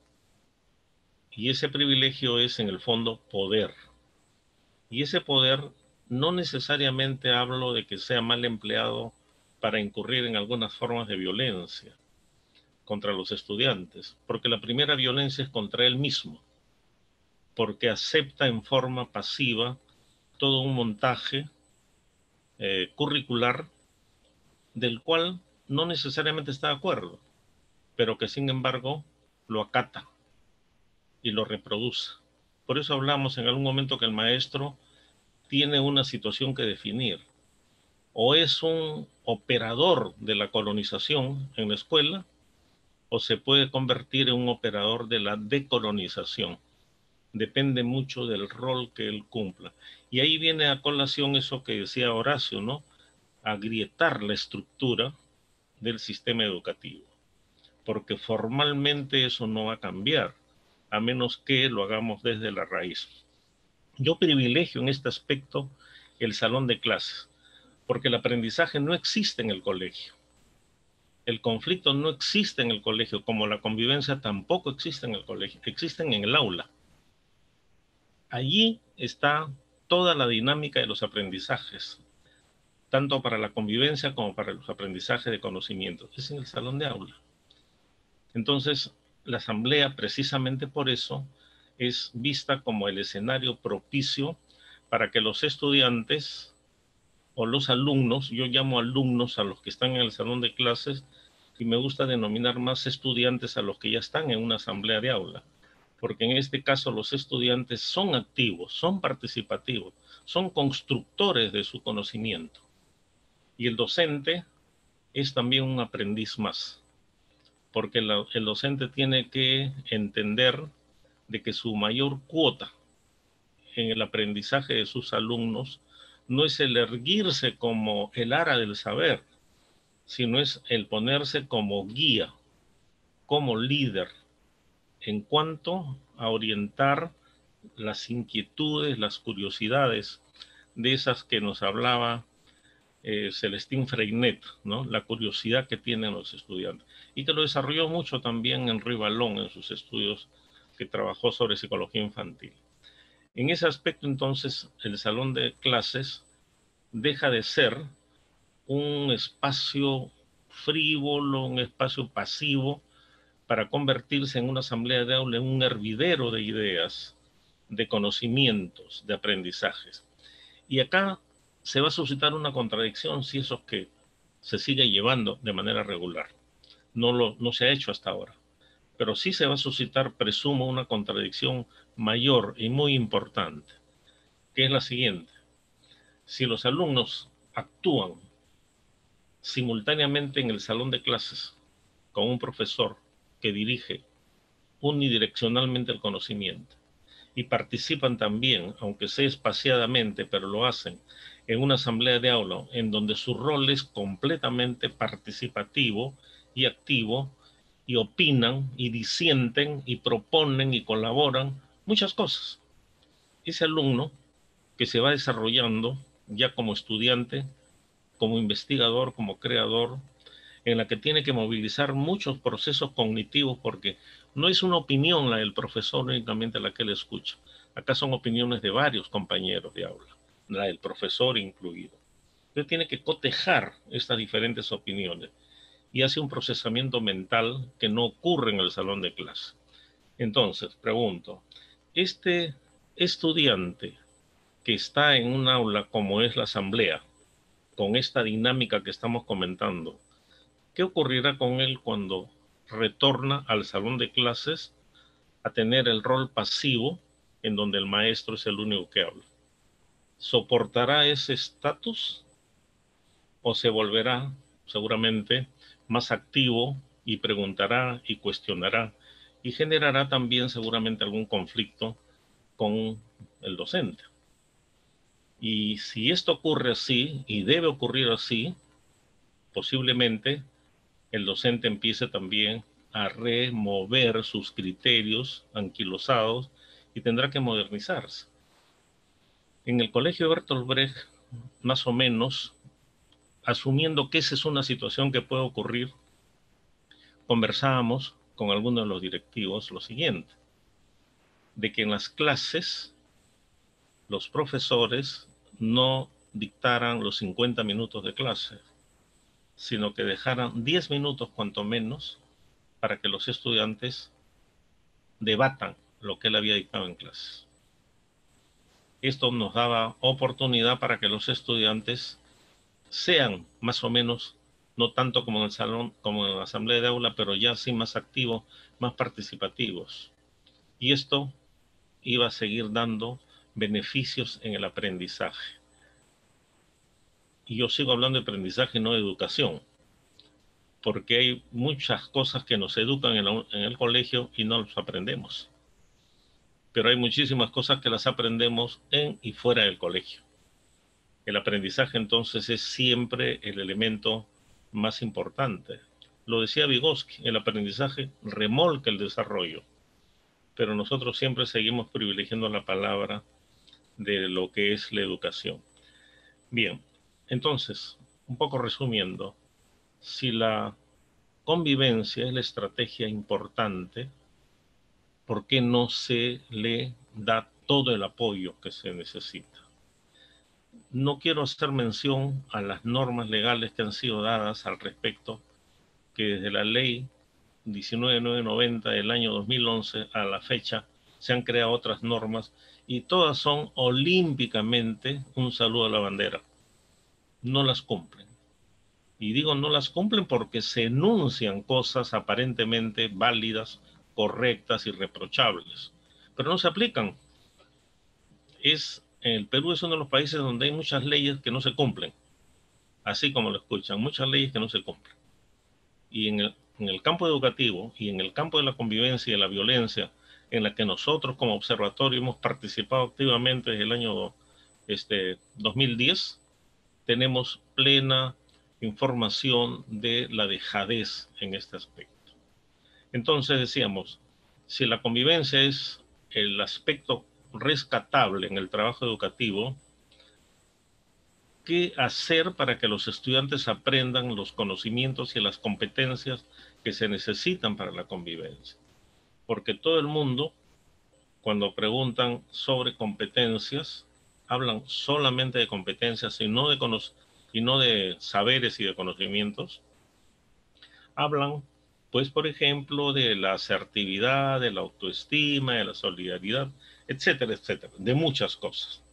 Y ese privilegio es, en el fondo, poder. Y ese poder no necesariamente hablo de que sea mal empleado para incurrir en algunas formas de violencia contra los estudiantes, porque la primera violencia es contra él mismo. porque acepta en forma pasiva todo un montaje curricular del cual no necesariamente está de acuerdo, pero que sin embargo lo acata y lo reproduce. Por eso hablamos en algún momento que el maestro tiene una situación que definir. O es un operador de la colonización en la escuela, o se puede convertir en un operador de la decolonización. Depende mucho del rol que él cumpla. Y ahí viene a colación eso que decía Horacio, ¿no? Agrietar la estructura del sistema educativo, porque formalmente eso no va a cambiar, a menos que lo hagamos desde la raíz. Yo privilegio en este aspecto el salón de clases, porque el aprendizaje no existe en el colegio. El conflicto no existe en el colegio, como la convivencia tampoco existe en el colegio, existen en el aula. Allí está toda la dinámica de los aprendizajes, tanto para la convivencia como para los aprendizajes de conocimiento. Es en el salón de aula. Entonces, la asamblea, precisamente por eso, es vista como el escenario propicio para que los estudiantes o los alumnos, yo llamo alumnos a los que están en el salón de clases, y me gusta denominar más estudiantes a los que ya están en una asamblea de aula, porque en este caso los estudiantes son activos, son participativos, son constructores de su conocimiento. Y el docente es también un aprendiz más, porque el docente tiene que entender de que su mayor cuota en el aprendizaje de sus alumnos no es el erguirse como el ara del saber, sino es el ponerse como guía, como líder, en cuanto a orientar las inquietudes, las curiosidades de esas que nos hablaba Celestín Freinet, ¿no? La curiosidad que tienen los estudiantes, y que lo desarrolló mucho también Henri Vallon en sus estudios que trabajó sobre psicología infantil. En ese aspecto, entonces, el salón de clases deja de ser un espacio frívolo, un espacio pasivo, para convertirse en una asamblea de aula, en un hervidero de ideas, de conocimientos, de aprendizajes. Y acá se va a suscitar una contradicción si eso es que se sigue llevando de manera regular. No se ha hecho hasta ahora, pero sí se va a suscitar, presumo, una contradicción mayor y muy importante, que es la siguiente. Si los alumnos actúan simultáneamente en el salón de clases con un profesor que dirige unidireccionalmente el conocimiento, y participan también, aunque sea espaciadamente, pero lo hacen en una asamblea de aula en donde su rol es completamente participativo y activo, y opinan y disienten y proponen y colaboran muchas cosas. Ese alumno que se va desarrollando ya como estudiante, como investigador, como creador, en la que tiene que movilizar muchos procesos cognitivos, porque no es una opinión la del profesor únicamente la que él escucha. Acá son opiniones de varios compañeros de aula, la del profesor incluido. Entonces tiene que cotejar estas diferentes opiniones y hace un procesamiento mental que no ocurre en el salón de clase. Entonces, pregunto, este estudiante que está en un aula como es la asamblea, con esta dinámica que estamos comentando, ¿qué ocurrirá con él cuando retorna al salón de clases a tener el rol pasivo en donde el maestro es el único que habla? ¿Soportará ese estatus o se volverá seguramente más activo y preguntará y cuestionará y generará también seguramente algún conflicto con el docente? Y si esto ocurre así, y debe ocurrir así, posiblemente el docente empiece también a remover sus criterios anquilosados y tendrá que modernizarse. En el colegio Bertolt Brecht, más o menos, asumiendo que esa es una situación que puede ocurrir, conversábamos con algunos de los directivos lo siguiente, de que en las clases los profesores no dictaran los 50 minutos de clase, sino que dejaran 10 minutos cuanto menos para que los estudiantes debatan lo que él había dictado en clases. Esto nos daba oportunidad para que los estudiantes sean más o menos, no tanto como en el salón, como en la asamblea de aula, pero ya sí más activos, más participativos. Y esto iba a seguir dando beneficios en el aprendizaje. Y yo sigo hablando de aprendizaje, no de educación, porque hay muchas cosas que nos educan en el colegio y no las aprendemos. Pero hay muchísimas cosas que las aprendemos en y fuera del colegio. El aprendizaje entonces es siempre el elemento más importante. Lo decía Vygotsky, el aprendizaje remolca el desarrollo, pero nosotros siempre seguimos privilegiando la palabra de lo que es la educación. Bien, entonces, un poco resumiendo, si la convivencia es la estrategia importante, ¿por qué no se le da todo el apoyo que se necesita? No quiero hacer mención a las normas legales que han sido dadas al respecto, que desde la ley 19990 del año 2011 a la fecha se han creado otras normas y todas son olímpicamente un saludo a la bandera. No las cumplen. Y digo no las cumplen porque se enuncian cosas aparentemente válidas, correctas, irreprochables, pero no se aplican. El Perú es uno de los países donde hay muchas leyes que no se cumplen, así como lo escuchan, muchas leyes que no se cumplen. Y en el campo educativo y en el campo de la convivencia y de la violencia, en la que nosotros como observatorio hemos participado activamente desde el año 2010, tenemos plena información de la dejadez en este aspecto. Entonces decíamos, si la convivencia es el aspecto rescatable en el trabajo educativo, ¿qué hacer para que los estudiantes aprendan los conocimientos y las competencias que se necesitan para la convivencia? Porque todo el mundo, cuando preguntan sobre competencias, hablan solamente de competencias y no de saberes y de conocimientos. Hablan, pues, por ejemplo, de la asertividad, de la autoestima, de la solidaridad, etcétera, etcétera, de muchas cosas.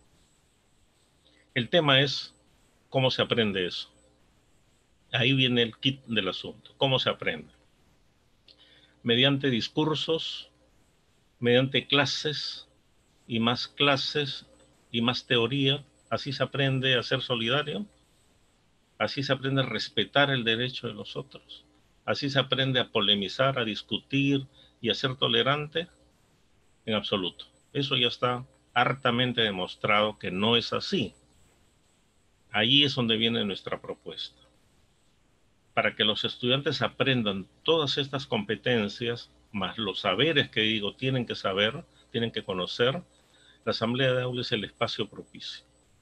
El tema es cómo se aprende eso. Ahí viene el kit del asunto. ¿Cómo se aprende? Mediante discursos, mediante clases y más teoría. Así se aprende a ser solidario. Así se aprende a respetar el derecho de los otros. Así se aprende a polemizar, a discutir y a ser tolerante. En absoluto. Eso ya está hartamente demostrado que no es así. Ahí es donde viene nuestra propuesta. Para que los estudiantes aprendan todas estas competencias, más los saberes que digo tienen que saber, tienen que conocer, la asamblea de aula es el espacio propicio.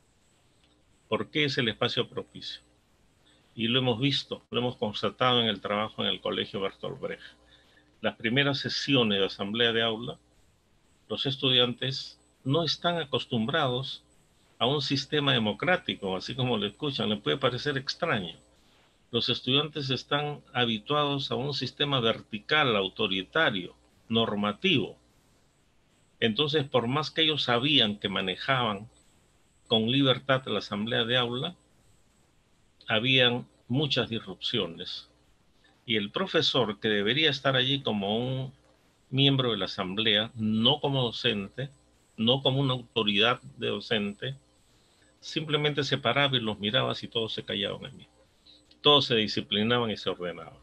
¿Por qué es el espacio propicio? Y lo hemos visto, lo hemos constatado en el trabajo en el colegio Bertolt Brecht. Las primeras sesiones de asamblea de aula, los estudiantes no están acostumbrados a un sistema democrático, así como lo escuchan, le puede parecer extraño. Los estudiantes están habituados a un sistema vertical, autoritario, normativo. Entonces, por más que ellos sabían que manejaban con libertad la asamblea de aula, habían muchas disrupciones. Y el profesor, que debería estar allí como un miembro de la asamblea, no como docente, no como una autoridad de docente, simplemente se paraba y los miraba y todos se callaban en mí. Todos se disciplinaban y se ordenaban.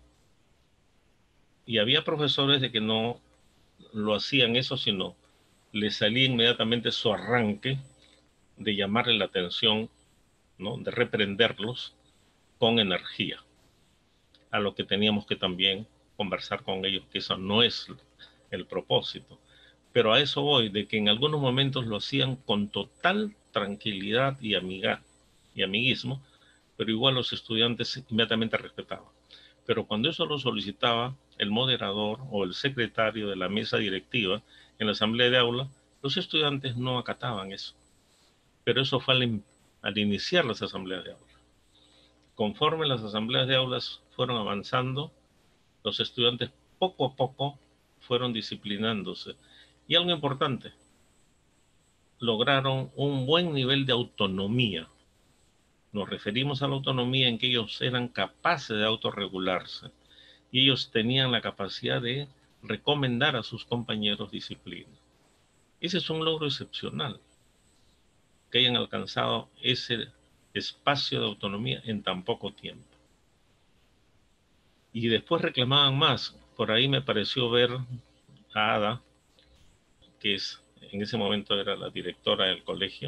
Y había profesores de que no lo hacían eso, sino les salía inmediatamente su arranque de llamarle la atención, ¿no? De reprenderlos con energía, a lo que teníamos que también conversar con ellos, que eso no es el propósito. Pero a eso voy, de que en algunos momentos lo hacían con total tranquilidad y amiguismo, pero igual los estudiantes inmediatamente respetaban. Pero cuando eso lo solicitaba el moderador o el secretario de la mesa directiva en la asamblea de aula, los estudiantes no acataban eso. Pero eso fue al iniciar las asambleas de aula. Conforme las asambleas de aulas fueron avanzando, los estudiantes poco a poco fueron disciplinándose Y algo importante, lograron un buen nivel de autonomía. Nos referimos a la autonomía en que ellos eran capaces de autorregularse y ellos tenían la capacidad de recomendar a sus compañeros disciplina. Ese es un logro excepcional, que hayan alcanzado ese espacio de autonomía en tan poco tiempo. Y después reclamaban más. Por ahí me pareció ver a Ada, que en ese momento era la directora del colegio.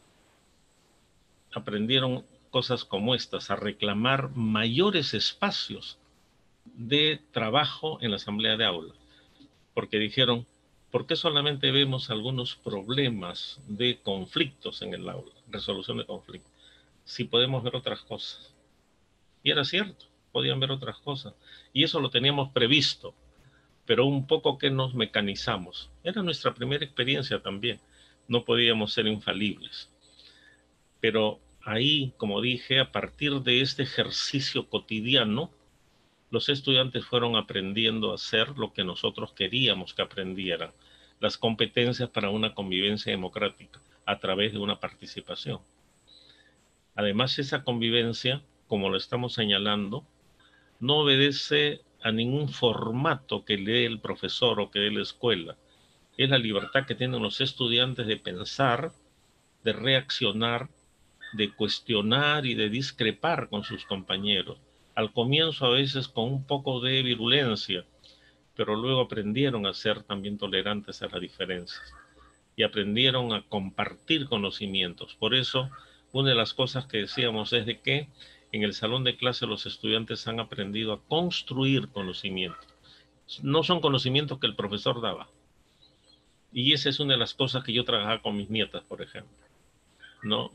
Aprendieron cosas como estas, a reclamar mayores espacios de trabajo en la asamblea de aula, porque dijeron, ¿por qué solamente vemos algunos problemas de conflictos en el aula, resolución de conflictos, si podemos ver otras cosas? Y era cierto, podían ver otras cosas, y eso lo teníamos previsto, pero un poco que nos mecanizamos. Era nuestra primera experiencia también, no podíamos ser infalibles. Pero ahí, como dije, a partir de este ejercicio cotidiano, los estudiantes fueron aprendiendo a hacer lo que nosotros queríamos que aprendieran, las competencias para una convivencia democrática a través de una participación. Además, esa convivencia, como lo estamos señalando, no obedece a ningún formato que lee el profesor o que dé la escuela. Es la libertad que tienen los estudiantes de pensar, de reaccionar, de cuestionar y de discrepar con sus compañeros. Al comienzo a veces con un poco de virulencia, pero luego aprendieron a ser también tolerantes a las diferencias y aprendieron a compartir conocimientos. Por eso, una de las cosas que decíamos es de que en el salón de clase los estudiantes han aprendido a construir conocimientos. No son conocimientos que el profesor daba. Y esa es una de las cosas que yo trabajaba con mis nietas, por ejemplo, ¿no?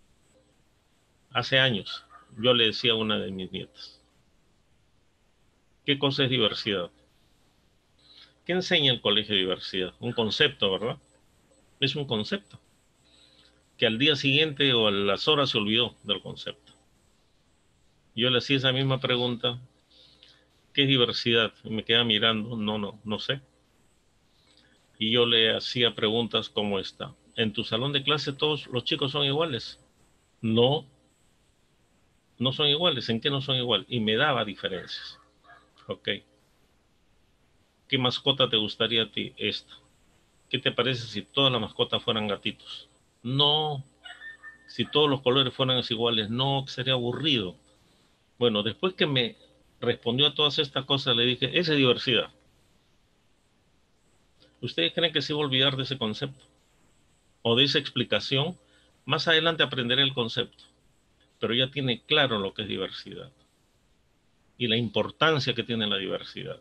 Hace años yo le decía a una de mis nietas, ¿qué cosa es diversidad? ¿Qué enseña el colegio de diversidad? Un concepto, ¿verdad? Es un concepto que al día siguiente o a las horas se olvidó del concepto. Yo le hacía esa misma pregunta, ¿qué es diversidad? Y me queda mirando, no sé. Y yo le hacía preguntas como esta, ¿en tu salón de clase todos los chicos son iguales? No, no son iguales. ¿En qué no son iguales? Y me daba diferencias. Ok. ¿Qué mascota te gustaría a ti? Esta. ¿Qué te parece si todas las mascotas fueran gatitos? No. Si todos los colores fueran iguales, no, sería aburrido. Bueno, después que me respondió a todas estas cosas, le dije, esa es diversidad. ¿Ustedes creen que se va a olvidar de ese concepto o de esa explicación? Más adelante aprenderé el concepto, pero ya tiene claro lo que es diversidad y la importancia que tiene la diversidad.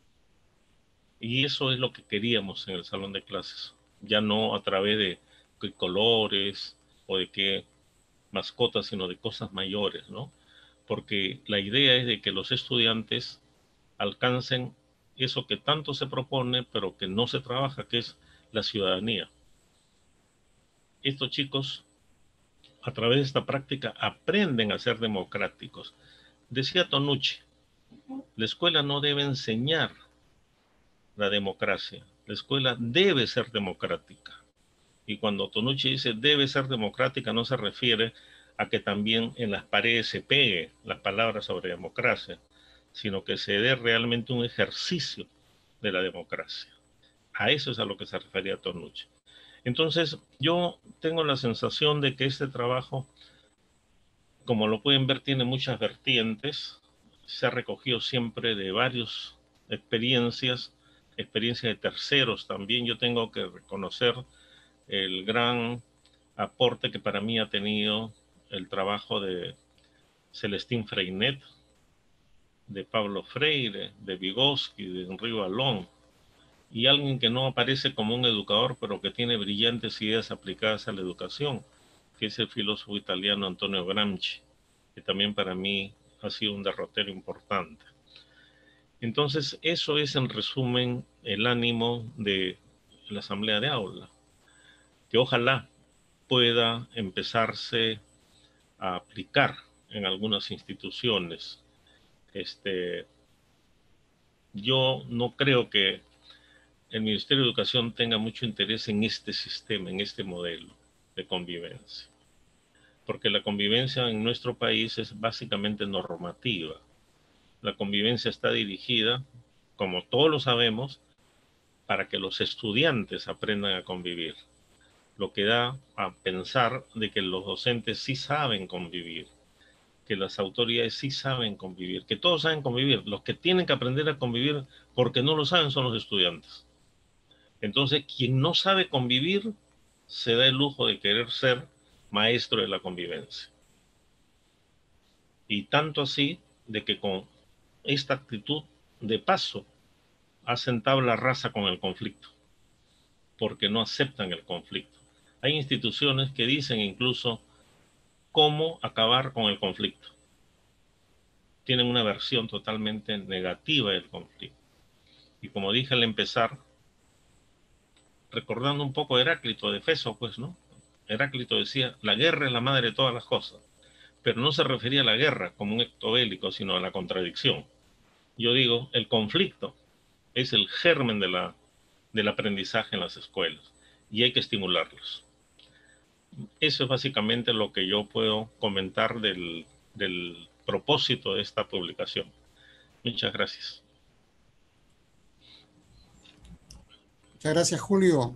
Y eso es lo que queríamos en el salón de clases, ya no a través de qué colores o de qué mascotas, sino de cosas mayores, ¿no? Porque la idea es de que los estudiantes alcancen eso que tanto se propone, pero que no se trabaja, que es la ciudadanía. Estos chicos, a través de esta práctica, aprenden a ser democráticos. Decía Tonucci, la escuela no debe enseñar la democracia, la escuela debe ser democrática. Y cuando Tonucci dice debe ser democrática, no se refiere a que también en las paredes se pegue las palabras sobre democracia, sino que se dé realmente un ejercicio de la democracia. A eso es a lo que se refería Tonucci. Entonces, yo tengo la sensación de que este trabajo, como lo pueden ver, tiene muchas vertientes. Se ha recogido siempre de varias experiencias de terceros también. Yo tengo que reconocer el gran aporte que para mí ha tenido el trabajo de Celestín Freinet, de Pablo Freire, de Vygotsky, de Henri Vallon, y alguien que no aparece como un educador, pero que tiene brillantes ideas aplicadas a la educación, que es el filósofo italiano Antonio Gramsci, que también para mí ha sido un derrotero importante. Entonces, eso es en resumen el ánimo de la asamblea de aula, que ojalá pueda empezarse a aplicar en algunas instituciones. Yo no creo que el Ministerio de Educación tenga mucho interés en este sistema, en este modelo de convivencia. Porque la convivencia en nuestro país es básicamente normativa. La convivencia está dirigida, como todos lo sabemos, para que los estudiantes aprendan a convivir. Lo que da a pensar de que los docentes sí saben convivir, que las autoridades sí saben convivir, que todos saben convivir. Los que tienen que aprender a convivir porque no lo saben son los estudiantes. Entonces, quien no sabe convivir se da el lujo de querer ser maestro de la convivencia. Y tanto así de que con esta actitud de paso hacen tabla rasa con el conflicto, porque no aceptan el conflicto. Hay instituciones que dicen incluso cómo acabar con el conflicto. Tienen una versión totalmente negativa del conflicto. Y como dije al empezar, recordando un poco a Heráclito de Éfeso, pues, ¿no? Heráclito decía, la guerra es la madre de todas las cosas, pero no se refería a la guerra como un acto bélico, sino a la contradicción. Yo digo, el conflicto es el germen del aprendizaje en las escuelas y hay que estimularlos. Eso es básicamente lo que yo puedo comentar del propósito de esta publicación. Muchas gracias. Muchas gracias, Julio.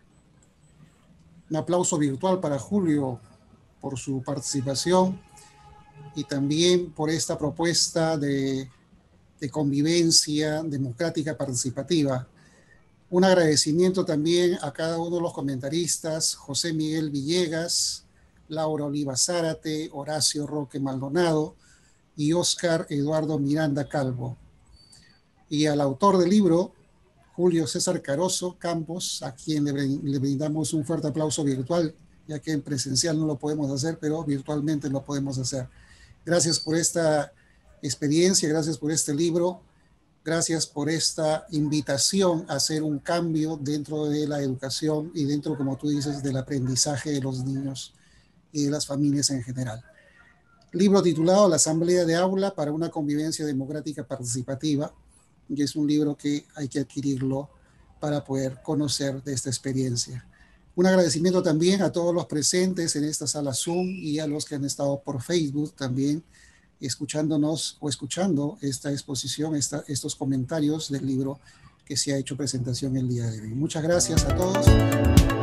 Un aplauso virtual para Julio por su participación y también por esta propuesta de convivencia democrática participativa. Un agradecimiento también a cada uno de los comentaristas, José Miguel Villegas, Laura Oliva Zárate, Horacio Roque Maldonado y Óscar Eduardo Miranda Calvo. Y al autor del libro, Julio César Caroso Campos, a quien le brindamos un fuerte aplauso virtual, ya que en presencial no lo podemos hacer, pero virtualmente lo podemos hacer. Gracias por esta experiencia, gracias por este libro, gracias por esta invitación a hacer un cambio dentro de la educación y dentro, como tú dices, del aprendizaje de los niños y de las familias en general. Libro titulado La Asamblea de Aula para una convivencia democrática participativa, y es un libro que hay que adquirirlo para poder conocer de esta experiencia. Un agradecimiento también a todos los presentes en esta sala Zoom y a los que han estado por Facebook también escuchándonos o escuchando esta exposición, estos comentarios del libro que se ha hecho presentación el día de hoy. Muchas gracias a todos.